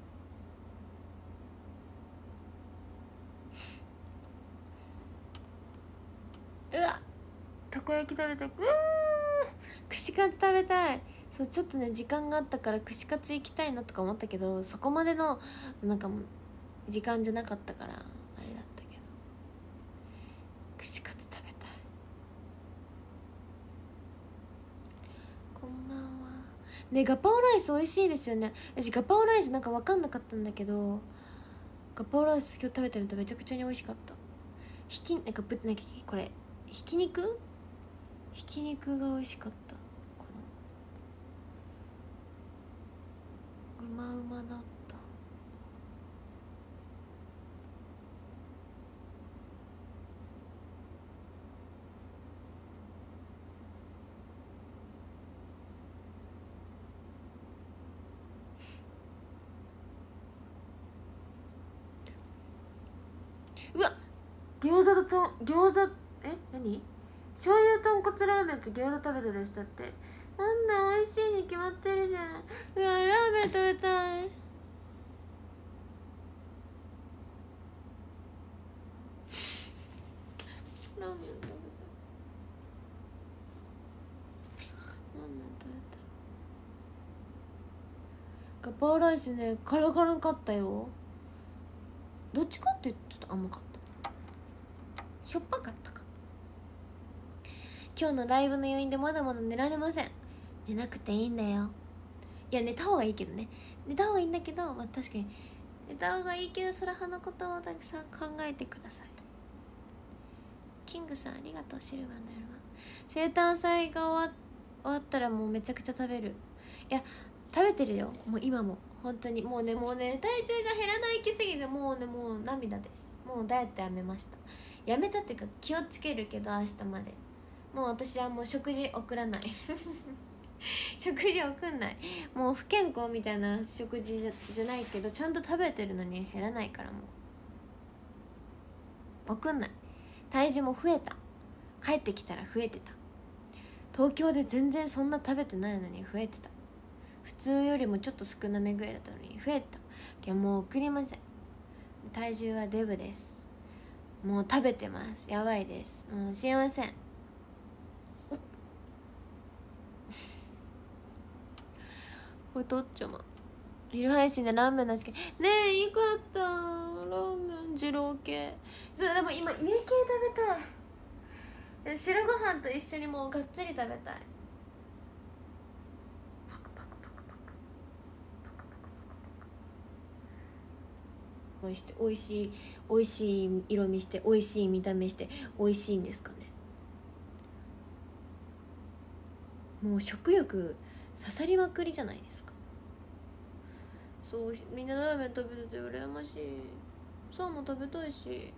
ど。うわ、たこ焼き食べたい。串カツ食べたい。そう、ちょっとね時間があったから串カツ行きたいなとか思ったけど、そこまでのなんか時間じゃなかったからあれだったけど、串カツ食べたい。こんばんは。ね、ガパオライス美味しいですよね。私ガパオライスなんか分かんなかったんだけど、ガパオライス今日食べてみたらめちゃくちゃに美味しかった。なんかこれひき肉が美味しかった。このうまうまだった。うわ、餃子何醤油豚骨ラーメンと餃子食べたでしたって。なんだ、美味しいに決まってるじゃん。うわ、ラーメン食べたい。ラーメン食べたい。ラーメン食べたい。ガパオライスね、カラカラかったよ。どっちかってちょっと甘かった。しょっぱかったか。今日のライブの余韻でまだまだ寝られません。寝なくていいんだよ。いや、寝た方がいいけどね。寝た方がいいんだけど、まあ確かに寝た方がいいけど、そらはのことをたくさん考えてください。 キングさんありがとう。シルバーのだるま。生誕祭が終わったらもうめちゃくちゃ食べる。いや食べてるよ、もう今も本当にもうね体重が減らないきすぎてもう涙です。もうダイエットやめました。やめたっていうか気をつけるけど明日まで。もう私はもう食事送らない食事送んない。もう不健康みたいな食事じゃないけどちゃんと食べてるのに減らないからもう送んない。体重も増えた。帰ってきたら増えてた。東京で全然そんな食べてないのに増えてた。普通よりもちょっと少なめぐらいだったのに増えた。いやもう送りません。体重はデブです。もう食べてます。やばいです。もう知りません。太っちょま昼配信でラーメンなんですけどねえ、よかったラーメン二郎系。そうでも今家系食べたい。白ご飯と一緒にもうがっつり食べたい。パクパクパクパクパクパクパクパクしておいしい色味しておいしい見た目しておいしいんですかね。もう食欲刺さりまくりじゃないですか。そうみんなラーメン食べてて羨ましい。サーモン食べたいし。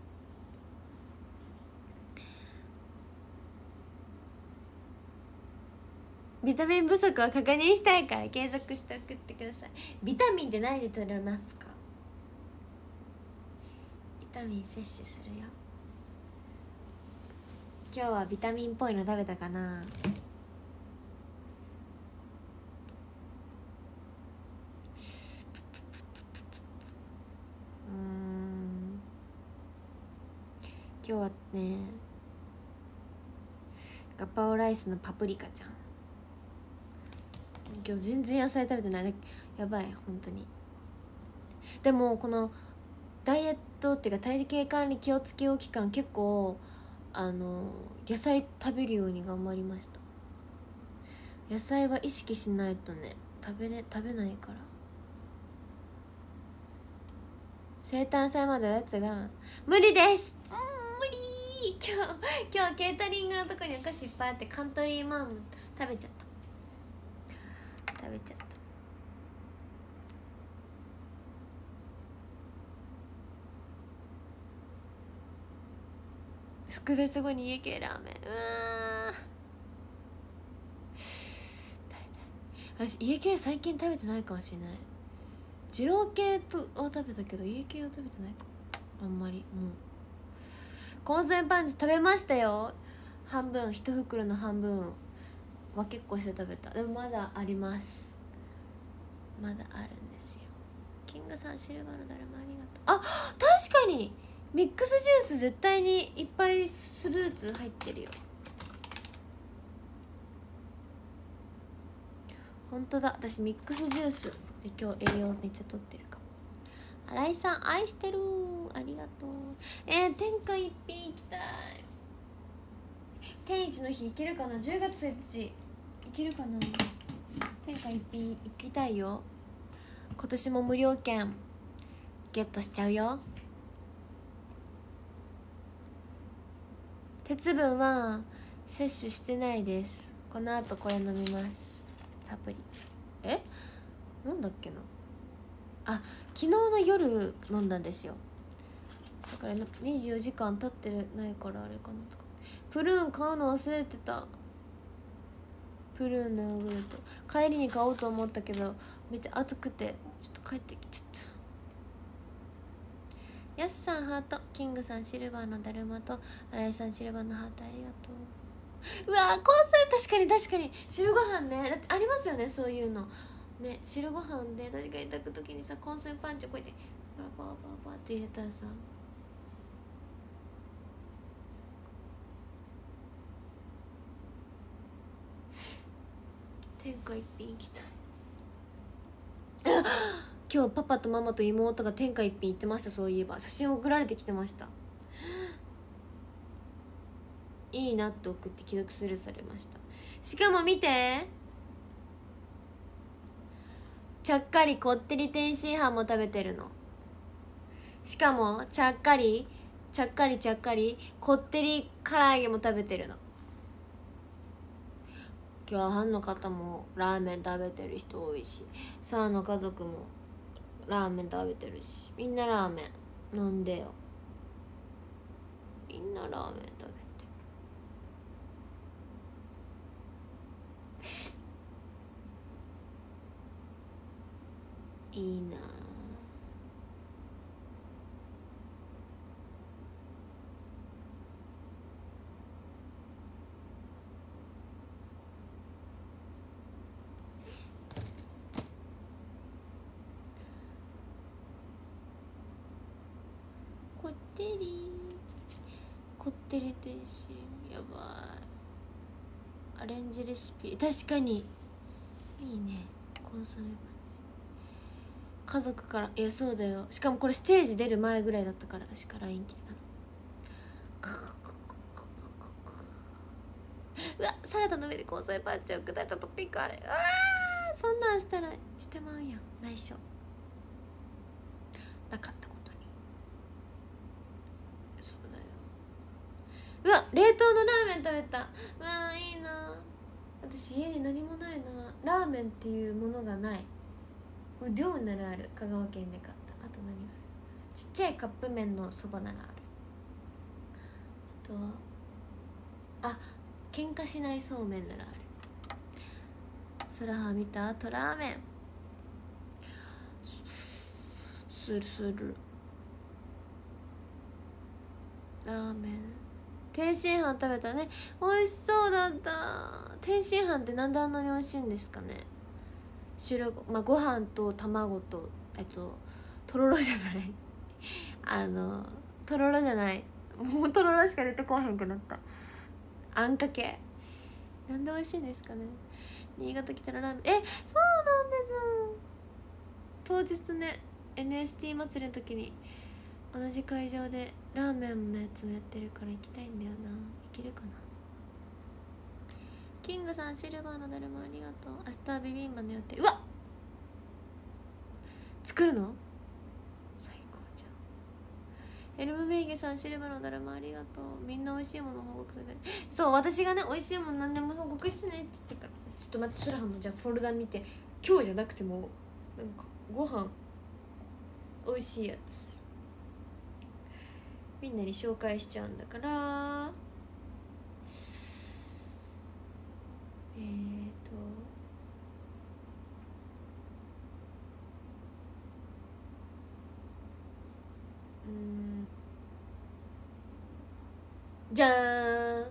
ビタミン不足は確認したいから継続して送ってください。ビタミンって何で取れますか？ビタミン摂取するよ。今日はビタミンっぽいの食べたかな。今日はねガパオライスのパプリカちゃん。今日全然野菜食べてない。やばい本当に。でもこのダイエットっていうか体型管理気をつけよう期間結構野菜食べるように頑張りました。野菜は意識しないとね食べないから。生誕祭までおやつが無理です。無理。今日ケータリングのとこにお菓子いっぱいあってカントリーマアム食べちゃった。福別後に家系ラーメン。私家系最近食べてないかもしれない。二郎系は食べたけど家系は食べてないかもあんまり。もうコンソメパンチ食べましたよ。半分一袋の半分は結構して食べた。でもまだあります。まだあるんですよ。キングさんシルバーのだるまありがとう。あ、確かにミックスジュース絶対にいっぱいフルーツ入ってるよ。ほんとだ。私ミックスジュースで今日栄養めっちゃとってるかも。新井さん愛してるありがとう。天下一品行きたい。天一の日行けるかな。10月1日行けるかな。天下一品行きたいよ。今年も無料券ゲットしちゃうよ。鉄分は摂取してないです。この後これ飲みます。サプリなんだっけな。あ、昨日の夜飲んだんですよ。だから24時間経ってないからあれかなとか。プルーン買うの忘れてた。プルーンのヨーグルト帰りに買おうと思ったけどめっちゃ暑くてちょっと帰ってきちゃった。やすさんハート、キングさんシルバーのだるまと新井さんシルバーのハートありがとう。うわー、コンソメ確かに汁ご飯ね。だってありますよねそういうのね。汁ご飯で確かに炊く時にさコンソメパンチをこうやってパーパーパーって入れたらさ天下一品行きたい今日パパとママと妹が天下一品行ってました。そういえば写真送られてきてました。いいなって送って既読スルーされました。しかも見て、ちゃっかりこってり天津飯も食べてるの。しかもちゃっかりちゃっかりちゃっかりこってり唐揚げも食べてるの。今日は班の方もラーメン食べてる人多いし、サーの家族もラーメン食べてるし、みんなラーメン飲んでよ。みんなラーメン食べていいなあ。こってりこってり天津やばい。アレンジレシピ確かにいいね。コンソメパンチ家族から、いやそうだよ。しかもこれステージ出る前ぐらいだったから確か LINE 来てたの。うわ、サラダの上でコンソメパンチを砕いたトッピングあれ、そんなんしたらしてまうやん。内緒なかったことに。そうだよ。うわ、冷凍のラーメン食べた。うわいいな。私家に何もないな。ラーメンっていうものがない。うどんならある。香川県で買った。あと何がある。ちっちゃいカップ麺のそばならある。あとは喧嘩しないそうめんならある。空は見た後ラーメンするラーメン。天津飯食べたね。美味しそうだった。天津飯ってなんであんなに美味しいんですかね。ご飯と卵ととろろじゃないとろろじゃない、もうとろろしか出てこへんくなった。あんかけなんで美味しいんですかね。新潟来たらラーメン、そうなんです。当日ね NST 祭りの時に同じ会場でラーメンのやつもやってるから行きたいんだよな。行けるかな。キングさんシルバーのだるまありがとう。明日はビビンバの予定。うわっ作るの最高じゃん。エルムベイゲさんシルバーのだるまありがとう。みんな美味しいもの報告されて、そう私がね美味しいもの何でも報告してねって言ってから、ちょっと待って、スラハンのじゃあフォルダ見て、今日じゃなくてもなんかご飯美味しいやつみんなに紹介しちゃうんだから。じゃーん。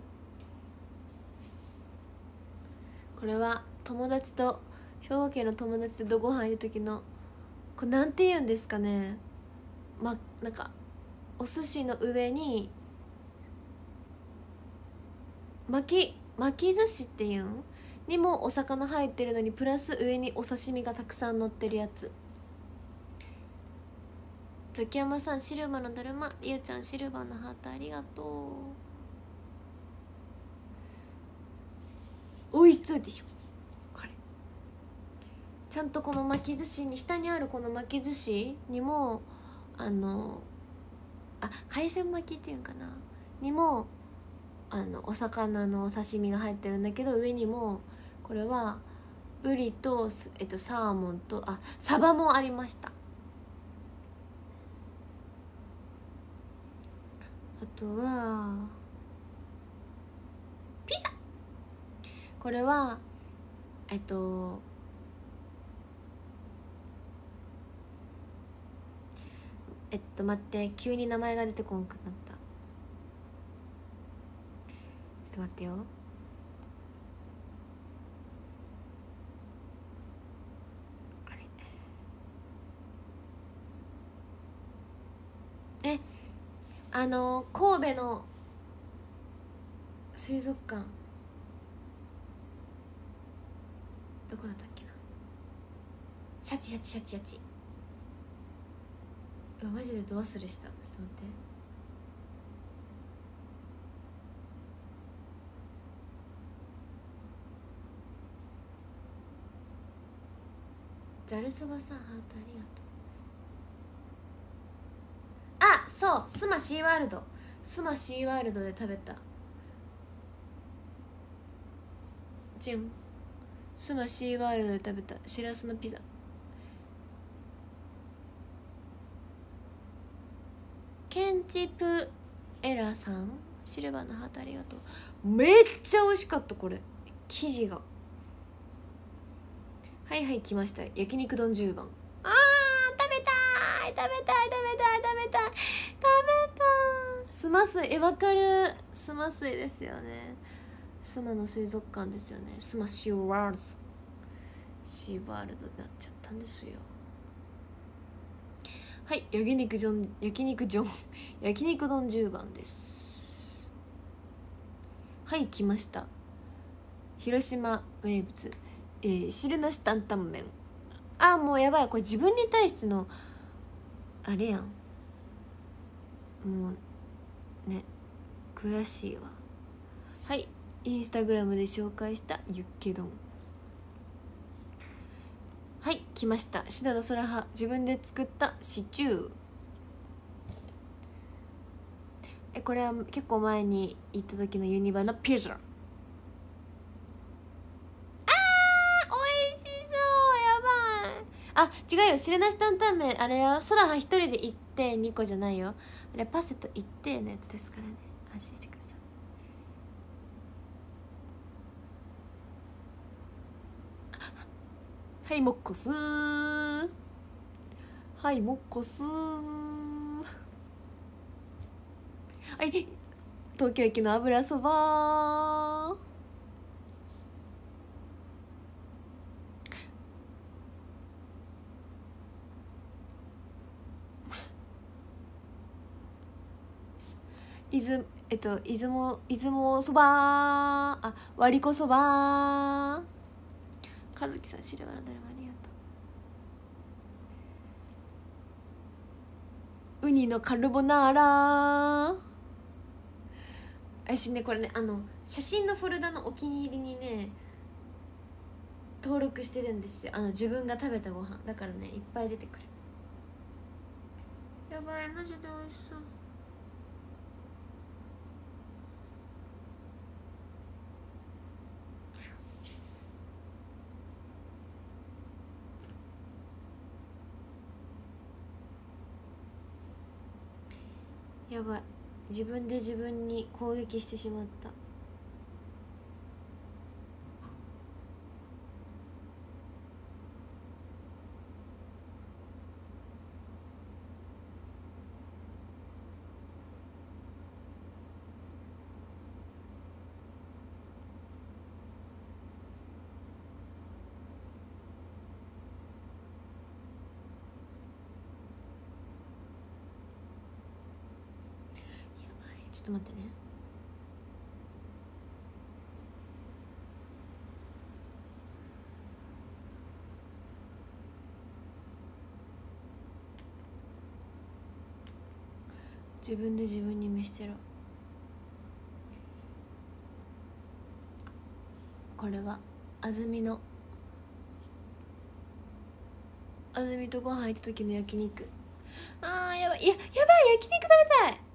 これは友達と兵庫県の友達とご飯行く時の、これなんて言うんですかね。なんかお寿司の上に巻き寿司っていうんにもお魚入ってるのにプラス上にお刺身がたくさん乗ってるやつ。ザキヤマさんシルバーのだるま、りゆちゃんシルバーのハートありがとう。美味しそうでしょこれ。ちゃんとこの巻き寿司に下にあるこの巻き寿司にも海鮮巻きっていうんかなにもお魚のお刺身が入ってるんだけど、上にもこれはブリと、サーモンとサバもありました。あとはピザ。これは待って急に名前が出てこんくなった。ちょっと待ってよ。あれ神戸の水族館どこだったっけな。シャチマジでど忘れした。ちょっと待って。ざるそばさんハートありがとう。 そうスマシーワールド、スマシーワールドで食べたじゃん。スマシーワールドで食べたしらすのピザ。ケンチプエラさん、シルバーのハートありがとう。めっちゃ美味しかったこれ、生地が。はいはい、来ました、焼肉丼10番。あー食べたい食べたい食べたい食べたい食べたい。スマ水、わかる、スマ水ですよね。スマの水族館ですよね。スマシーワールド、シーワールドになっちゃったんですよ。はい、焼肉丼焼肉丼焼肉丼10番です。はい、来ました、広島名物、汁なし担々麺。あーもうやばい、これ自分に対してのあれやん、もうね、悔しいわ。はい、インスタグラムで紹介したユッケ丼。はい、来ました、シダの空派自分で作ったシチュー。これは結構前に行った時のユニバのピザ。あ、違うよ、汁なし担々麺あれよ、空は一人で行って2個じゃないよ、あれパセと行ってのやつですからね、安心してください。はいモッコスー、はいモッコスー。はい、東京駅の油そばー。出雲そばー、あ、割りこそばー。和樹さん、シルバーの誰もありがとう。ウニのカルボナーラー。私ねこれね、写真のフォルダのお気に入りにね登録してるんですよ、自分が食べたご飯だからね、いっぱい出てくる。やばい、マジで美味しそう。やばい、自分で自分に攻撃してしまった。ちょっと待ってね。自分で自分に見してろ。これは安住とご飯行った時の焼肉。あーやばい、やばい、焼肉食べたい。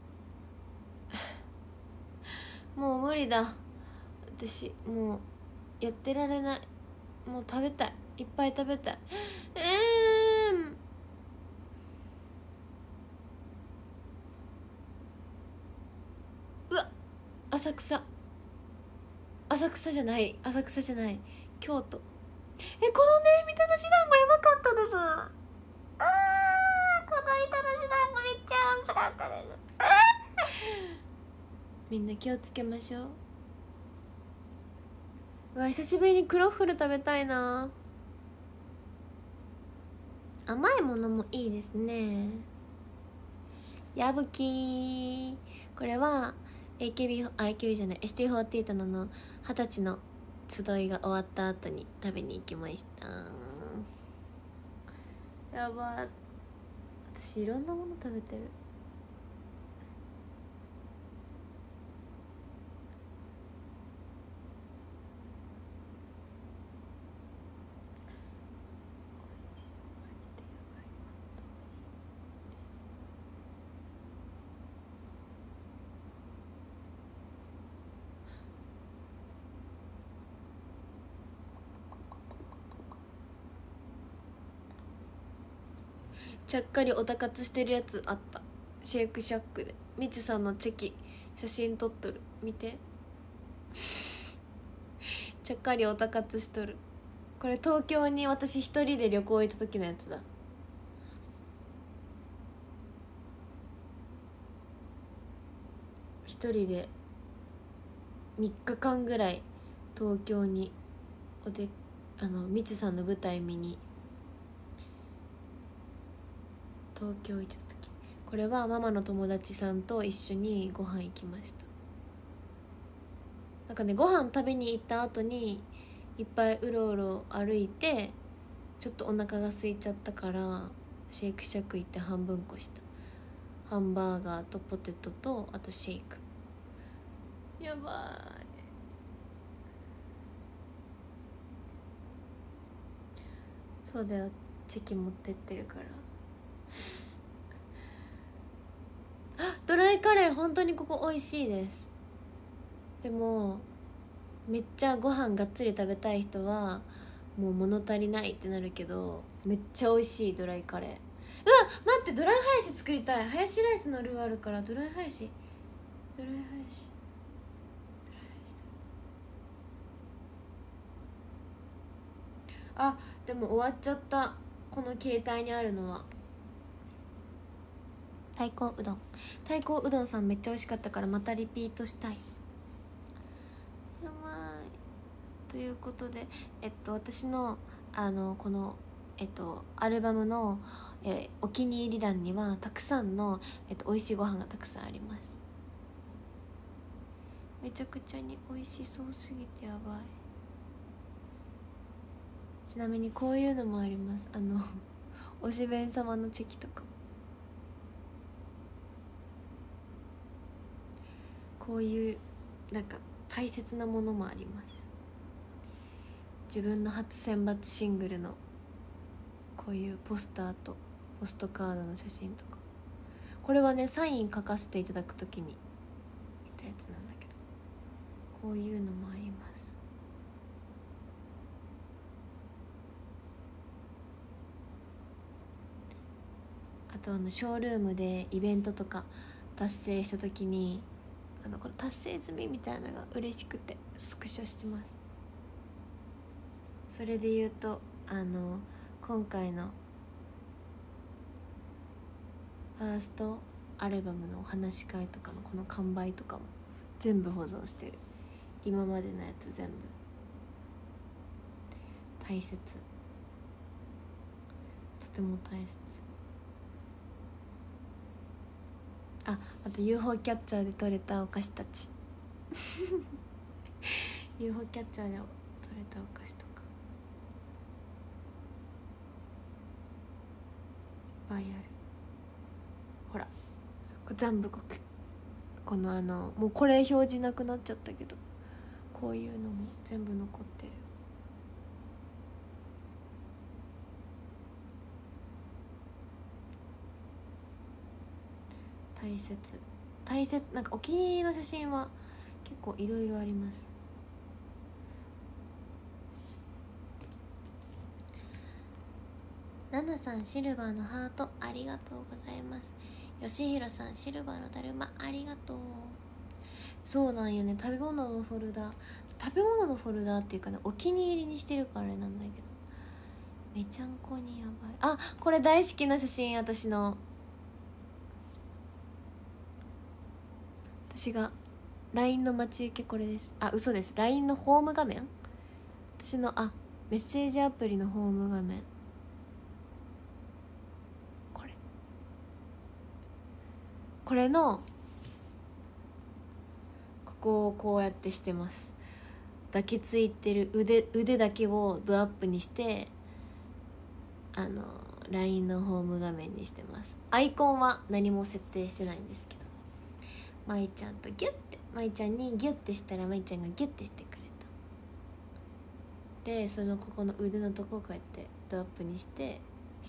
もう無理だ、私もうやってられない。もう食べたい、いっぱい食べたい。うわ、浅草じゃない、京都。このねみたらし団子やばかったです。このみたらし団子めっちゃ美味しかったです。みんな気をつけましょう。うわ、久しぶりにクロッフル食べたいな。甘いものもいいですね。やぶき、これは AKB じゃない ST48 の20歳の集いが終わった後に食べに行きました。やばい、私いろんなもの食べてる。 ちゃっかりオタ活してるやつあった。シェイクシャックでみちさんのチェキ写真撮っとる、見てちゃっかりオタ活しとる。これ東京に私一人で旅行行った時のやつだ。一人で3日間ぐらい東京にみちさんの舞台見に東京行ってた時、これはママの友達さんと一緒にご飯行きました。なんかね、ご飯食べに行った後にいっぱいうろうろ歩いてちょっとお腹が空いちゃったからシェイクシャック行って半分こした。ハンバーガーとポテトとあとシェイク。やばい。そうだよ、チキ持ってってるからあ、ドライカレー本当にここ美味しいです。でもめっちゃご飯がっつり食べたい人はもう物足りないってなるけど、めっちゃ美味しいドライカレー。うわ、待って、ドライハヤシ作りたい。ハヤシライスのルーあるからドライハヤシ、ドライハヤシ、あ、でも終わっちゃった。この携帯にあるのは太鼓うどん。太鼓うどんさんめっちゃ美味しかったからまたリピートしたい。やばい。ということで私のこのアルバムの、お気に入り欄にはたくさんの、美味しいご飯がたくさんあります。めちゃくちゃに美味しそうすぎてやばい。ちなみにこういうのもあります。おしべん様のチェキとかもこういうなんか大切なものもあります。自分の初選抜シングルのこういうポスターとポストカードの写真とか、これはねサイン書かせていただくときに見たやつなんだけど、こういうのもあります。あとショールームでイベントとか達成したときにこれ達成済みみたいなのが嬉しくてスクショしてます。それで言うと今回のファーストアルバムのお話し会とかのこの完売とかも全部保存してる。今までのやつ全部大切、とても大切。あと UFO キャッチャーで撮れたお菓子たちUFO キャッチャーで撮れたお菓子とかいっぱいある。ほらこれ全部このもうこれ表示なくなっちゃったけど、こういうのも全部残ってる。大切なんかお気に入りの写真は結構いろいろあります。ナナさんシルバーのハートありがとうございます。よしひろさんシルバーのだるまありがとう。そうなんよね、食べ物のフォルダっていうかね、お気に入りにしてるからあれなんだけど、めちゃんこにやばい。あ、これ大好きな写真。私が LINE の待ち受けこれです。あ、嘘です。 LINE のホーム画面、私のメッセージアプリのホーム画面、これのここをこうやってしてます。抱きついてる腕だけをドアップにしてLINE のホーム画面にしてます。アイコンは何も設定してないんですけど、まいちゃんとギュッて、まいちゃんにギュッてしたらまいちゃんがギュッてしてくれた。でここの腕のとこをこうやってドアップにしてます。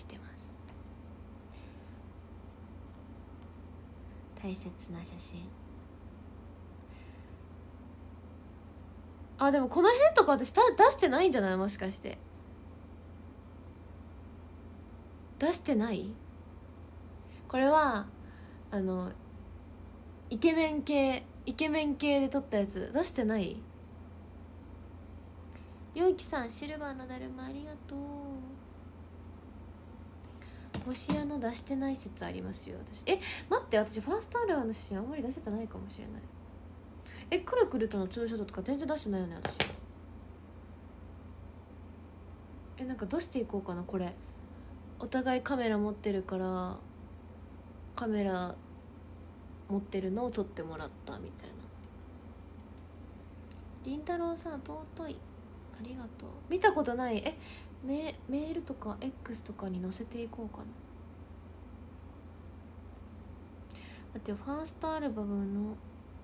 大切な写真。でもこの辺とか私出してないんじゃない？もしかして出してない？ これはイケメン系で撮ったやつ出してない？ゆうきさんシルバーのだるまありがとう。星屋の出してない説ありますよ私。待って、私ファーストアルバムの写真あんまり出せてないかもしれない。くるくるとのツーショットとか全然出してないよね私。なんか出していこうかな。これお互いカメラ持ってるからカメラ持ってるのを撮ってもらったみたいな。りんたろーさん尊いありがとう。見たことない？メールとか X とかに載せていこうかな。だってファーストアルバムの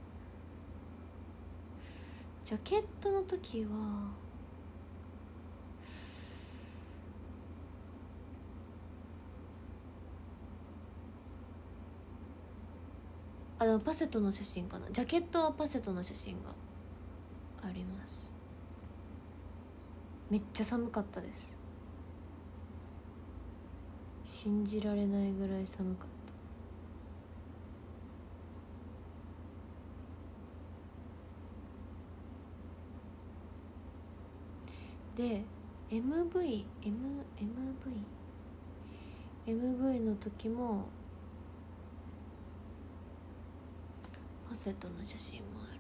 ジャケットの時はパセトの写真かな。ジャケットはパセトの写真があります。めっちゃ寒かったです。信じられないぐらい寒かった。で MV の時もパセトの写真もある。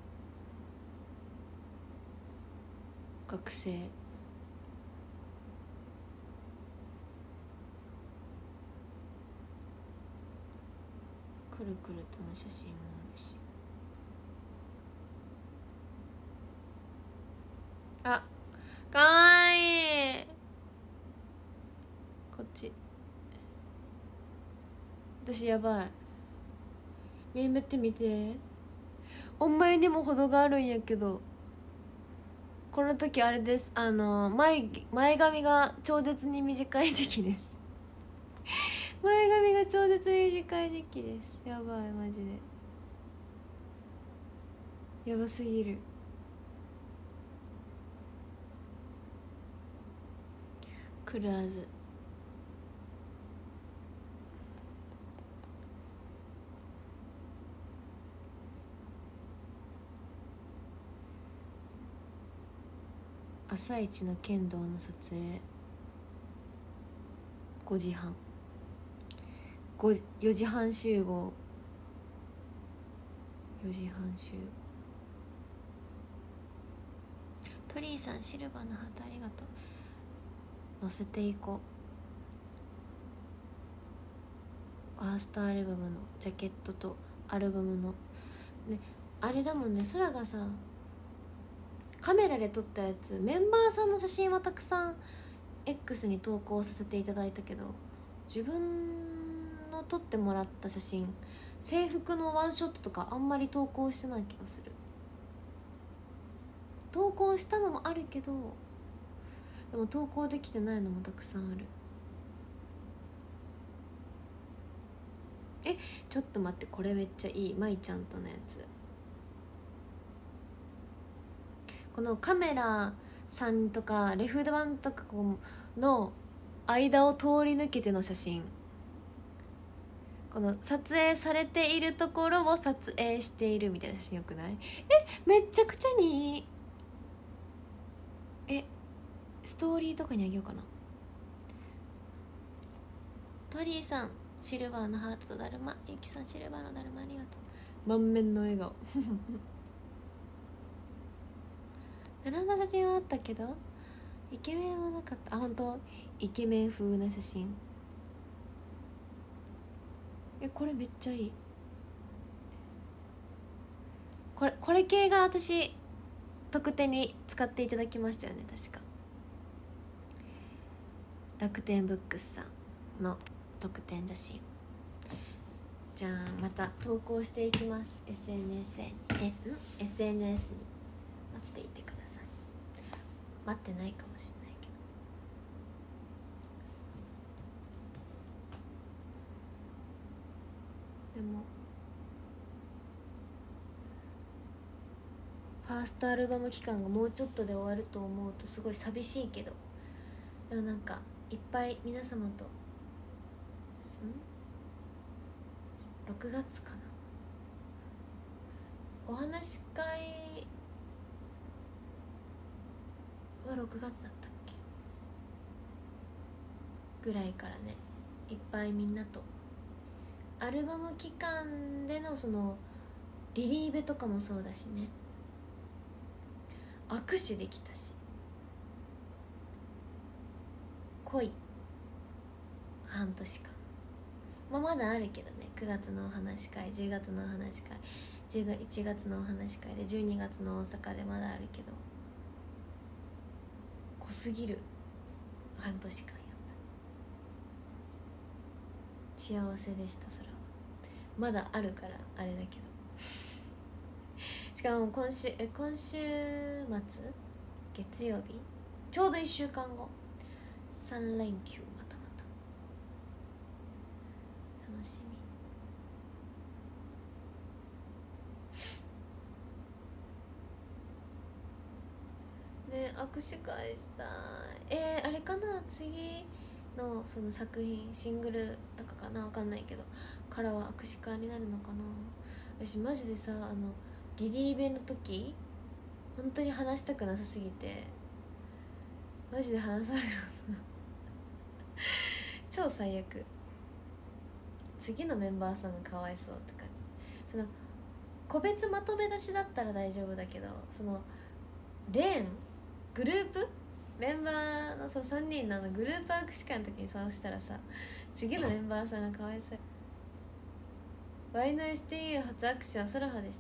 学生くるくるとの写真もあるし。かわいい。こっち私やばい。目めってみて。お前にも程があるんやけど。この時あれです。前髪が超絶に短い時期です。前髪が超絶に短い時期です。やばいマジでやばすぎる。クラーズ朝一の剣道の撮影5時半4時半集合。4時半集合。トリーさんシルバーのハートありがとう。載せていこう。ファーストアルバムのジャケットとアルバムのね、あれだもんね。空がさカメラで撮ったやつ、メンバーさんの写真はたくさん X に投稿させていただいたけど、自分の撮ってもらった写真、制服のワンショットとかあんまり投稿してない気がする。投稿したのもあるけど、でも投稿できてないのもたくさんある。ちょっと待って、これめっちゃいい。まいちゃんとのやつ。このカメラさんとかレフ板とかの間を通り抜けての写真。この撮影されているところを撮影しているみたいな写真よくない？めっちゃくちゃにいい。ストーリーとかにあげようかな。トリーさんシルバーのハートとだるま、ゆきさんシルバーのだるまありがとう。満面の笑顔。並んだ写真はあったけどイケメンはなかった。本当イケメン風な写真。これめっちゃいい。これ系が私特典に使っていただきましたよね確か。楽天ブックスさんの特典写真。じゃあまた投稿していきます。 SNS に待っていてください。待ってないかもしれないけど、でもファーストアルバム期間がもうちょっとで終わると思うとすごい寂しいけど、でもなんかいっぱい皆様と 6月かな。お話し会は6月だったっけぐらいからね、いっぱいみんなとアルバム期間でのそのリリーベとかもそうだしね、握手できたし、濃い半年間、まあ、まだあるけどね、9月のお話し会、10月のお話し会、1月のお話し会で、12月の大阪でまだあるけど、濃すぎる半年間やった。幸せでした。それはまだあるからあれだけどしかも今週末月曜日、ちょうど1週間後、3連休、また楽しみね。握手会したい。あれかな、次のその作品シングルとかかな、分かんないけどからは握手会になるのかな。私マジでさ、リリーベの時本当に話したくなさすぎて、マジで話さない超最悪。次のメンバーさんがかわいそうって感じ。その個別まとめ出しだったら大丈夫だけど、そのレーングループメンバーのそう3人のグループ握手会の時にそうしたらさ、次のメンバーさんがかわいそう。ワイナイス TU 初握手はソラハでした。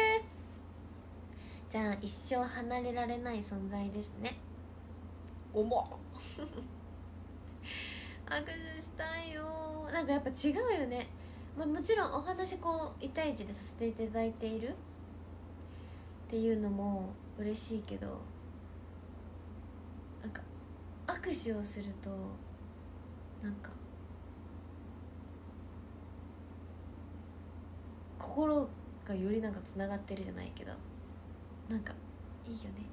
じゃあ一生離れられない存在ですね。重っ握手したいよ。なんかやっぱ違うよね。まあ、もちろんお話こう1対1でさせていただいているっていうのも嬉しいけど、なんか握手をするとなんか心がよりなんかつながってるじゃないけど、なんかいいよね。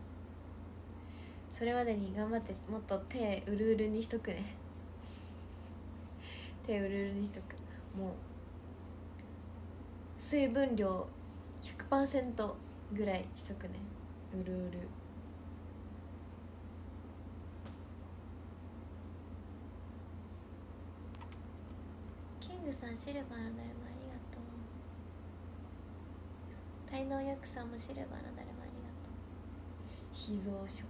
それまでに頑張ってもっと手うるうるにしとくね手うるうるにしとく。もう水分量 100% ぐらいしとくね。うるうる。キングさんシルバーのだるまありがとう。滞納薬さんもシルバーのだるまありがとう。秘蔵ショッ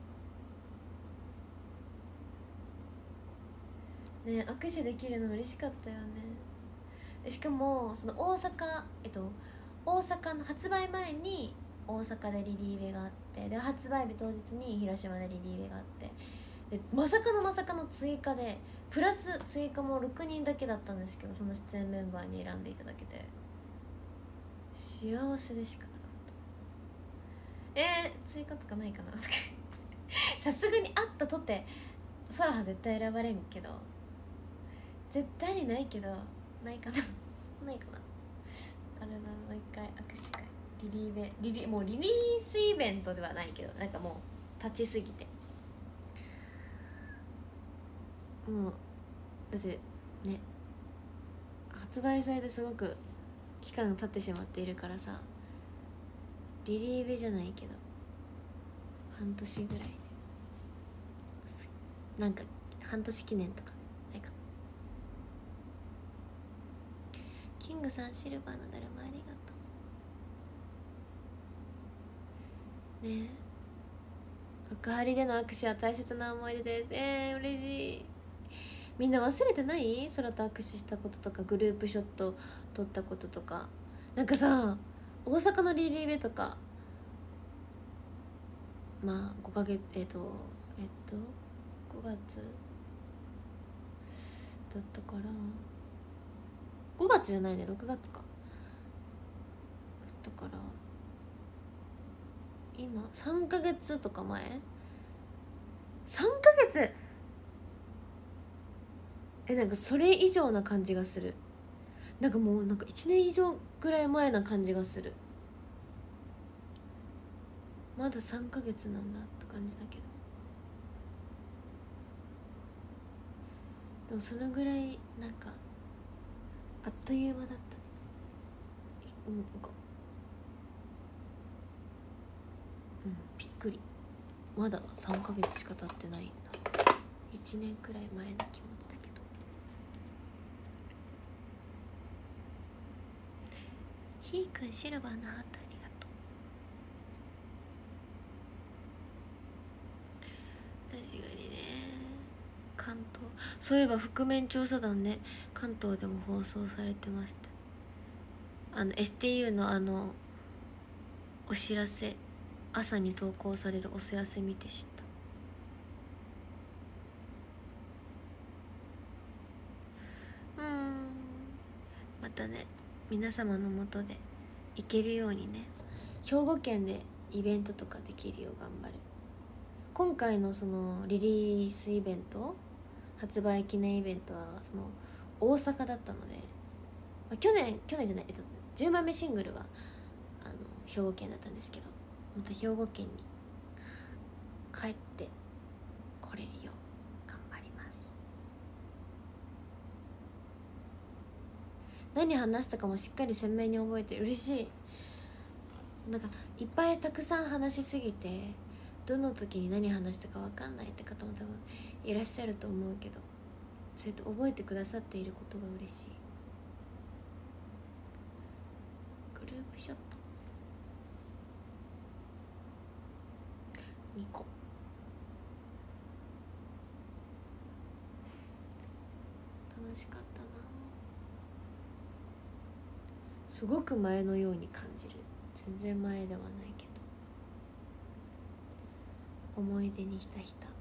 トね。握手できるの嬉しかったよね。しかもその大阪の発売前に大阪でリリーベがあって、で発売日当日に広島でリリーベがあって、でまさかの追加でプラス追加も6人だけだったんですけど、その出演メンバーに選んでいただけて幸せでしかなかった。追加とかないかなさすがにあったとてソラハ絶対選ばれんけど、絶対にないけど、ないかなないかな。アルバムもう一回握手会、もうリリースイベントではないけど、なんかもう立ちすぎて、もうだってね、発売されてすごく期間が経ってしまっているからさ、リリーベじゃないけど半年ぐらいでなんか半年記念とかないか。キングさんシルバーのだるまありがとうね。幕張での握手は大切な思い出です。嬉しい。みんな忘れてない？空と握手したこととか、グループショット撮ったこととか。なんかさ、大阪のリリーベとか、まあ5ヶ月5月だったから、5月じゃないね、6月かだから、今3ヶ月とか前、3ヶ月なんかそれ以上な感じがする。なんかもうなんか1年以上ぐらい前な感じがする。まだ3ヶ月なんだって感じだけど、でもそのぐらいなんかあっという間だったね。びっくり。まだ3ヶ月しか経ってないんだ。1年くらい前の気持ちだけど。ひーくんシルバーのハートありがとう。確かにね。関東、そういえば覆面調査団ね、関東でも放送されてました。STU のお知らせ、朝に投稿されるお知らせ見て知った。またね、皆様のもとで行けるようにね、兵庫県でイベントとかできるよう頑張る。今回のそのリリースイベント、発売記念イベントはその大阪だったので、去年じゃない、10枚目シングルは兵庫県だったんですけど、また兵庫県に帰ってこれるよう頑張ります。何話したかもしっかり鮮明に覚えて嬉しい。なんかいっぱいたくさん話しすぎてどの時に何話したか分かんないって方も多分いらっしゃると思うけど、そうやって覚えてくださっていることが嬉しい。グループショット2個。楽しかったな。すごく前のように感じる。全然前ではないけど、思い出にひたひた。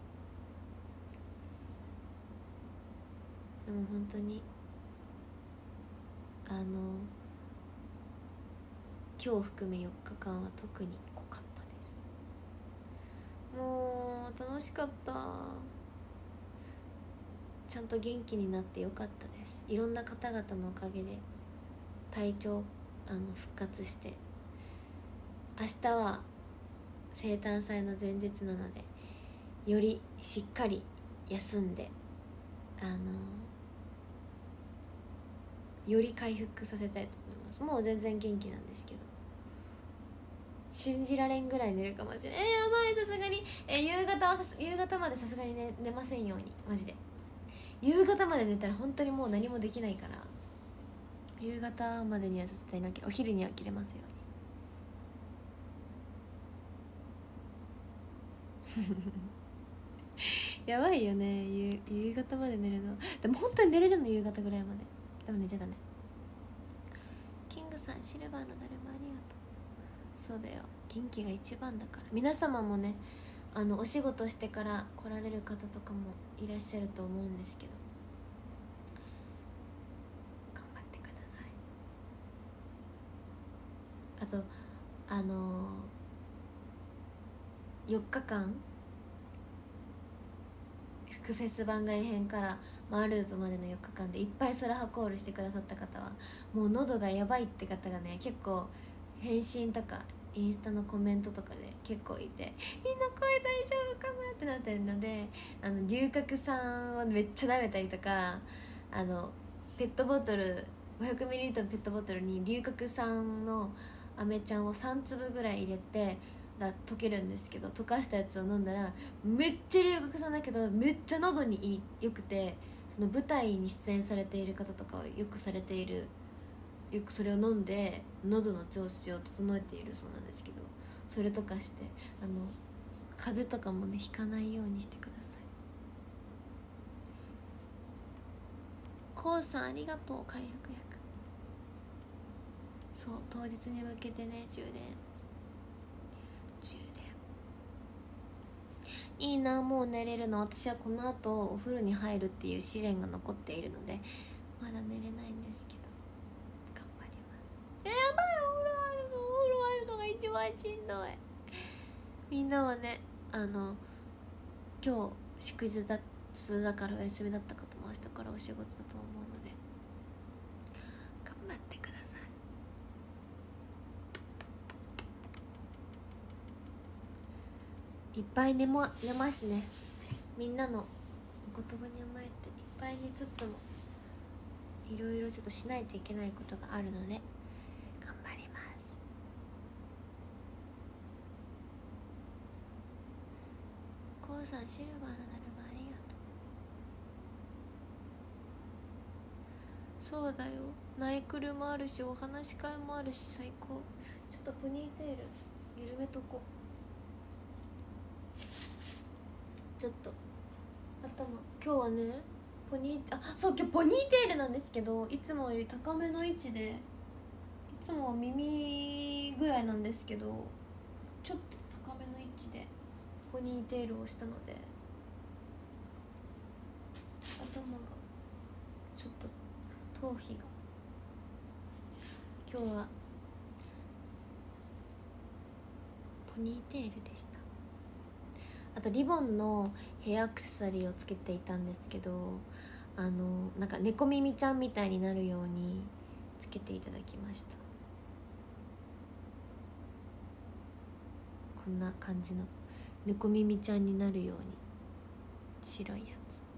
でも本当に今日含め4日間は特に濃かったです。もう楽しかった。ちゃんと元気になってよかったです。いろんな方々のおかげで体調復活して、明日は生誕祭の前日なのでよりしっかり休んでより回復させたいと思います。もう全然元気なんですけど、信じられんぐらい寝るかもしれない。やばい、さすがに夕方までさすがに寝ませんように。マジで夕方まで寝たら本当にもう何もできないから、夕方までには絶対に起きる。お昼には起きれますようにやばいよね、夕方まで寝るの。でも本当に寝れるの夕方ぐらいまで。でも寝ちゃダメ。キングさんシルバーのだるまありがとう。そうだよ、元気が一番だから。皆様もね、お仕事してから来られる方とかもいらっしゃると思うんですけど、頑張ってください。あと4日間フェス番外編からマーループまでの4日間でいっぱいソラハコールしてくださった方は、もう喉がやばいって方がね、結構返信とかインスタのコメントとかで結構いて、みんな声大丈夫かなってなってるので、龍角散をめっちゃ舐めたりとか、ペットボトル 500ml のペットボトルに龍角散の飴ちゃんを3粒ぐらい入れて溶けるんですけど、溶かしたやつを飲んだらめっちゃ龍角散だけどめっちゃ喉によくて、その舞台に出演されている方とかはよくされている、よくそれを飲んで喉の調子を整えているそうなんですけど、それとかして風邪とかもねひかないようにしてください。こうさんありがとう。回復薬、そう、当日に向けてね、充電いいな。もう寝れるの。私はこの後お風呂に入るっていう試練が残っているのでまだ寝れないんですけど頑張ります。やばい、お風呂入るのが一番しんどい。みんなはね、今日祝日だからお休みだった方も明日からお仕事だと思うので頑張ってください。いっぱい寝ますね。みんなのお言葉に甘えていっぱい寝つつもいろいろちょっとしないといけないことがあるので頑張ります。こうさんシルバーのだるまありがとう。そうだよ、ナイクルもあるしお話し会もあるし最高。ちょっとポニーテール緩めとこう。ちょっと頭今日はねそう今日ポニーテールなんですけど、いつもより高めの位置で、いつもは耳ぐらいなんですけどちょっと高めの位置でポニーテールをしたので頭がちょっと頭皮が今日はポニーテールでした。あとリボンのヘアアクセサリーをつけていたんですけど、なんか猫耳ちゃんみたいになるようにつけていただきました。こんな感じの猫耳ちゃんになるように白いや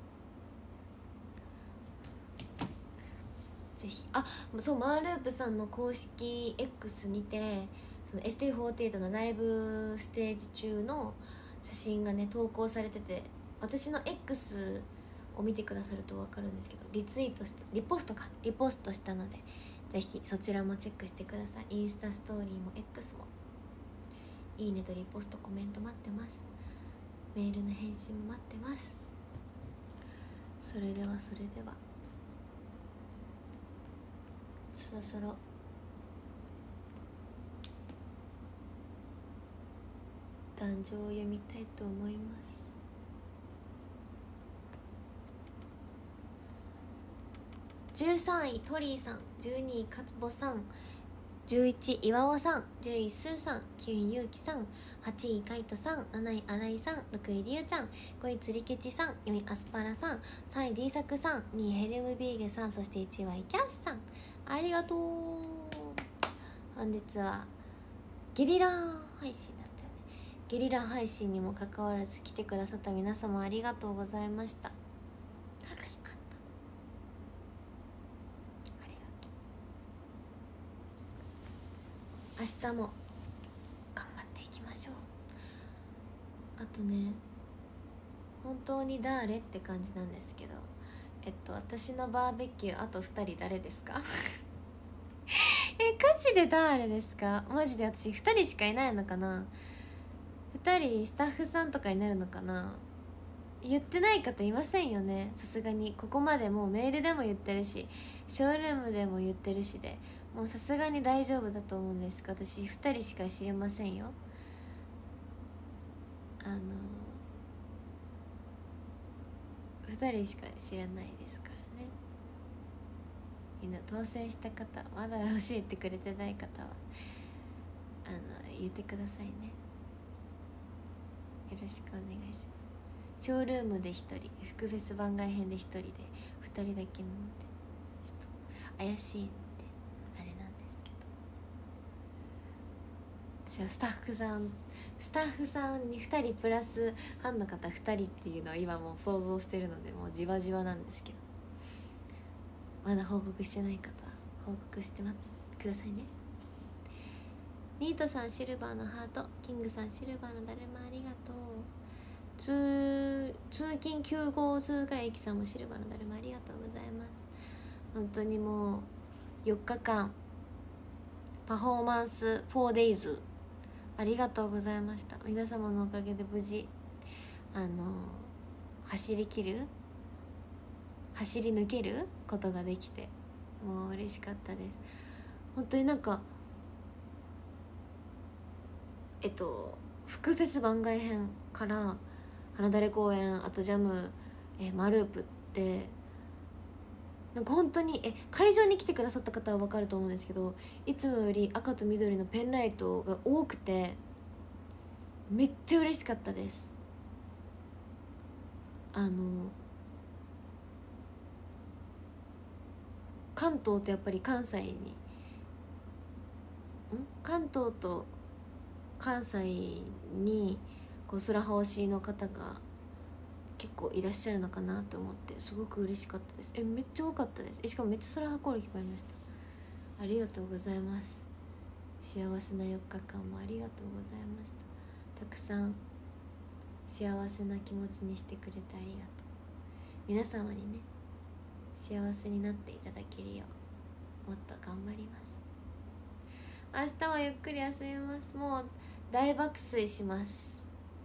つぜひ。そうマーループさんの公式 X にてその ST48 のライブステージ中の写真がね投稿されてて、私の X を見てくださると分かるんですけどリポストしたのでぜひそちらもチェックしてください。インスタストーリーも X もいいねとリポストコメント待ってます。メールの返信も待ってます。それではそろそろ壇上を読みたいと思います。13位トリーさん、12位かつぼさん、11位岩尾さん、10位スーさん、9位ゆうきさん、8位カイトさん、7位新井さん、6位りゅうちゃん、5位つりけちさん、4位アスパラさん、3位 D サクさん、2位ヘルムビーゲさん、そして1位はイキャスさん、ありがとう。本日はゲリラ配信だったよね。ゲリラ配信にもかかわらず来てくださった皆様ありがとうございました。明日も頑張っていきましょう。あとね、本当に誰って感じなんですけど、私のバーベキューあと2人誰ですかガチで誰ですか？マジで私2人しかいないのかな。2人スタッフさんとかになるのかな。言ってない方いませんよね、さすがに。ここまでもうメールでも言ってるしショールームでも言ってるしで、もうさすがに大丈夫だと思うんですが、私2人しか知りませんよ。2人しか知らないですからね。みんな当選した方、まだ教えてくれてない方は言ってくださいね。よろしくお願いします。ショールームで1人、福フェス番外編で1人で2人だけなのでちょっと怪しいんであれなんですけど、私はスタッフさんに2人プラスファンの方2人っていうのは今もう想像してるので、もうじわじわなんですけど、まだ報告してない方は報告してくださいね。ニートさんシルバーのハート、キングさんシルバーのだるまありがとう。通勤9号通過駅さんもシルバーのだるまありがとうございます。本当にもう4日間パフォーマンス 4days ありがとうございました。皆様のおかげで無事走り抜けることができて、もう嬉しかったです。本当になんか福フェス番外編から花だれ公演、あとジャム、マループってなんか本当に会場に来てくださった方は分かると思うんですけど、いつもより赤と緑のペンライトが多くてめっちゃ嬉しかったです。関東ってやっぱり関東と関西にこうスラハ推しの方が結構いらっしゃるのかなと思ってすごく嬉しかったです。めっちゃ多かったです。しかもめっちゃ空箱声聞こえました。ありがとうございます。幸せな4日間もありがとうございました。たくさん幸せな気持ちにしてくれてありがとう。皆様にね幸せになっていただけるようもっと頑張ります。明日はゆっくり休みます。もう大爆睡します。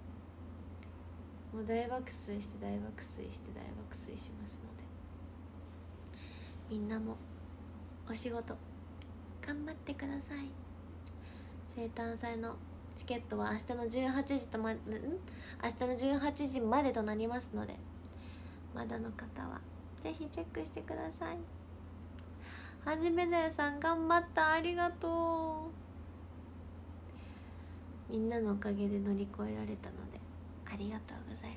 もう大爆睡して大爆睡して大爆睡しますので、みんなもお仕事頑張ってください。生誕祭のチケットは明日の18時までとなりますので、まだの方はぜひチェックしてください。はじめだよさん頑張った、ありがとう。みんなのおかげで乗り越えられたのでありがとうございます。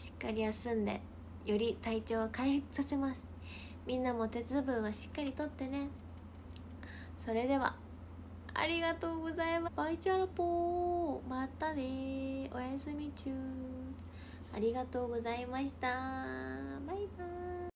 しっかり休んでより体調を回復させます。みんなも鉄分はしっかりとってね。それではありがとうございます。バイチャラポー、またね、おやすみ中。ありがとうございました。バイバーイ。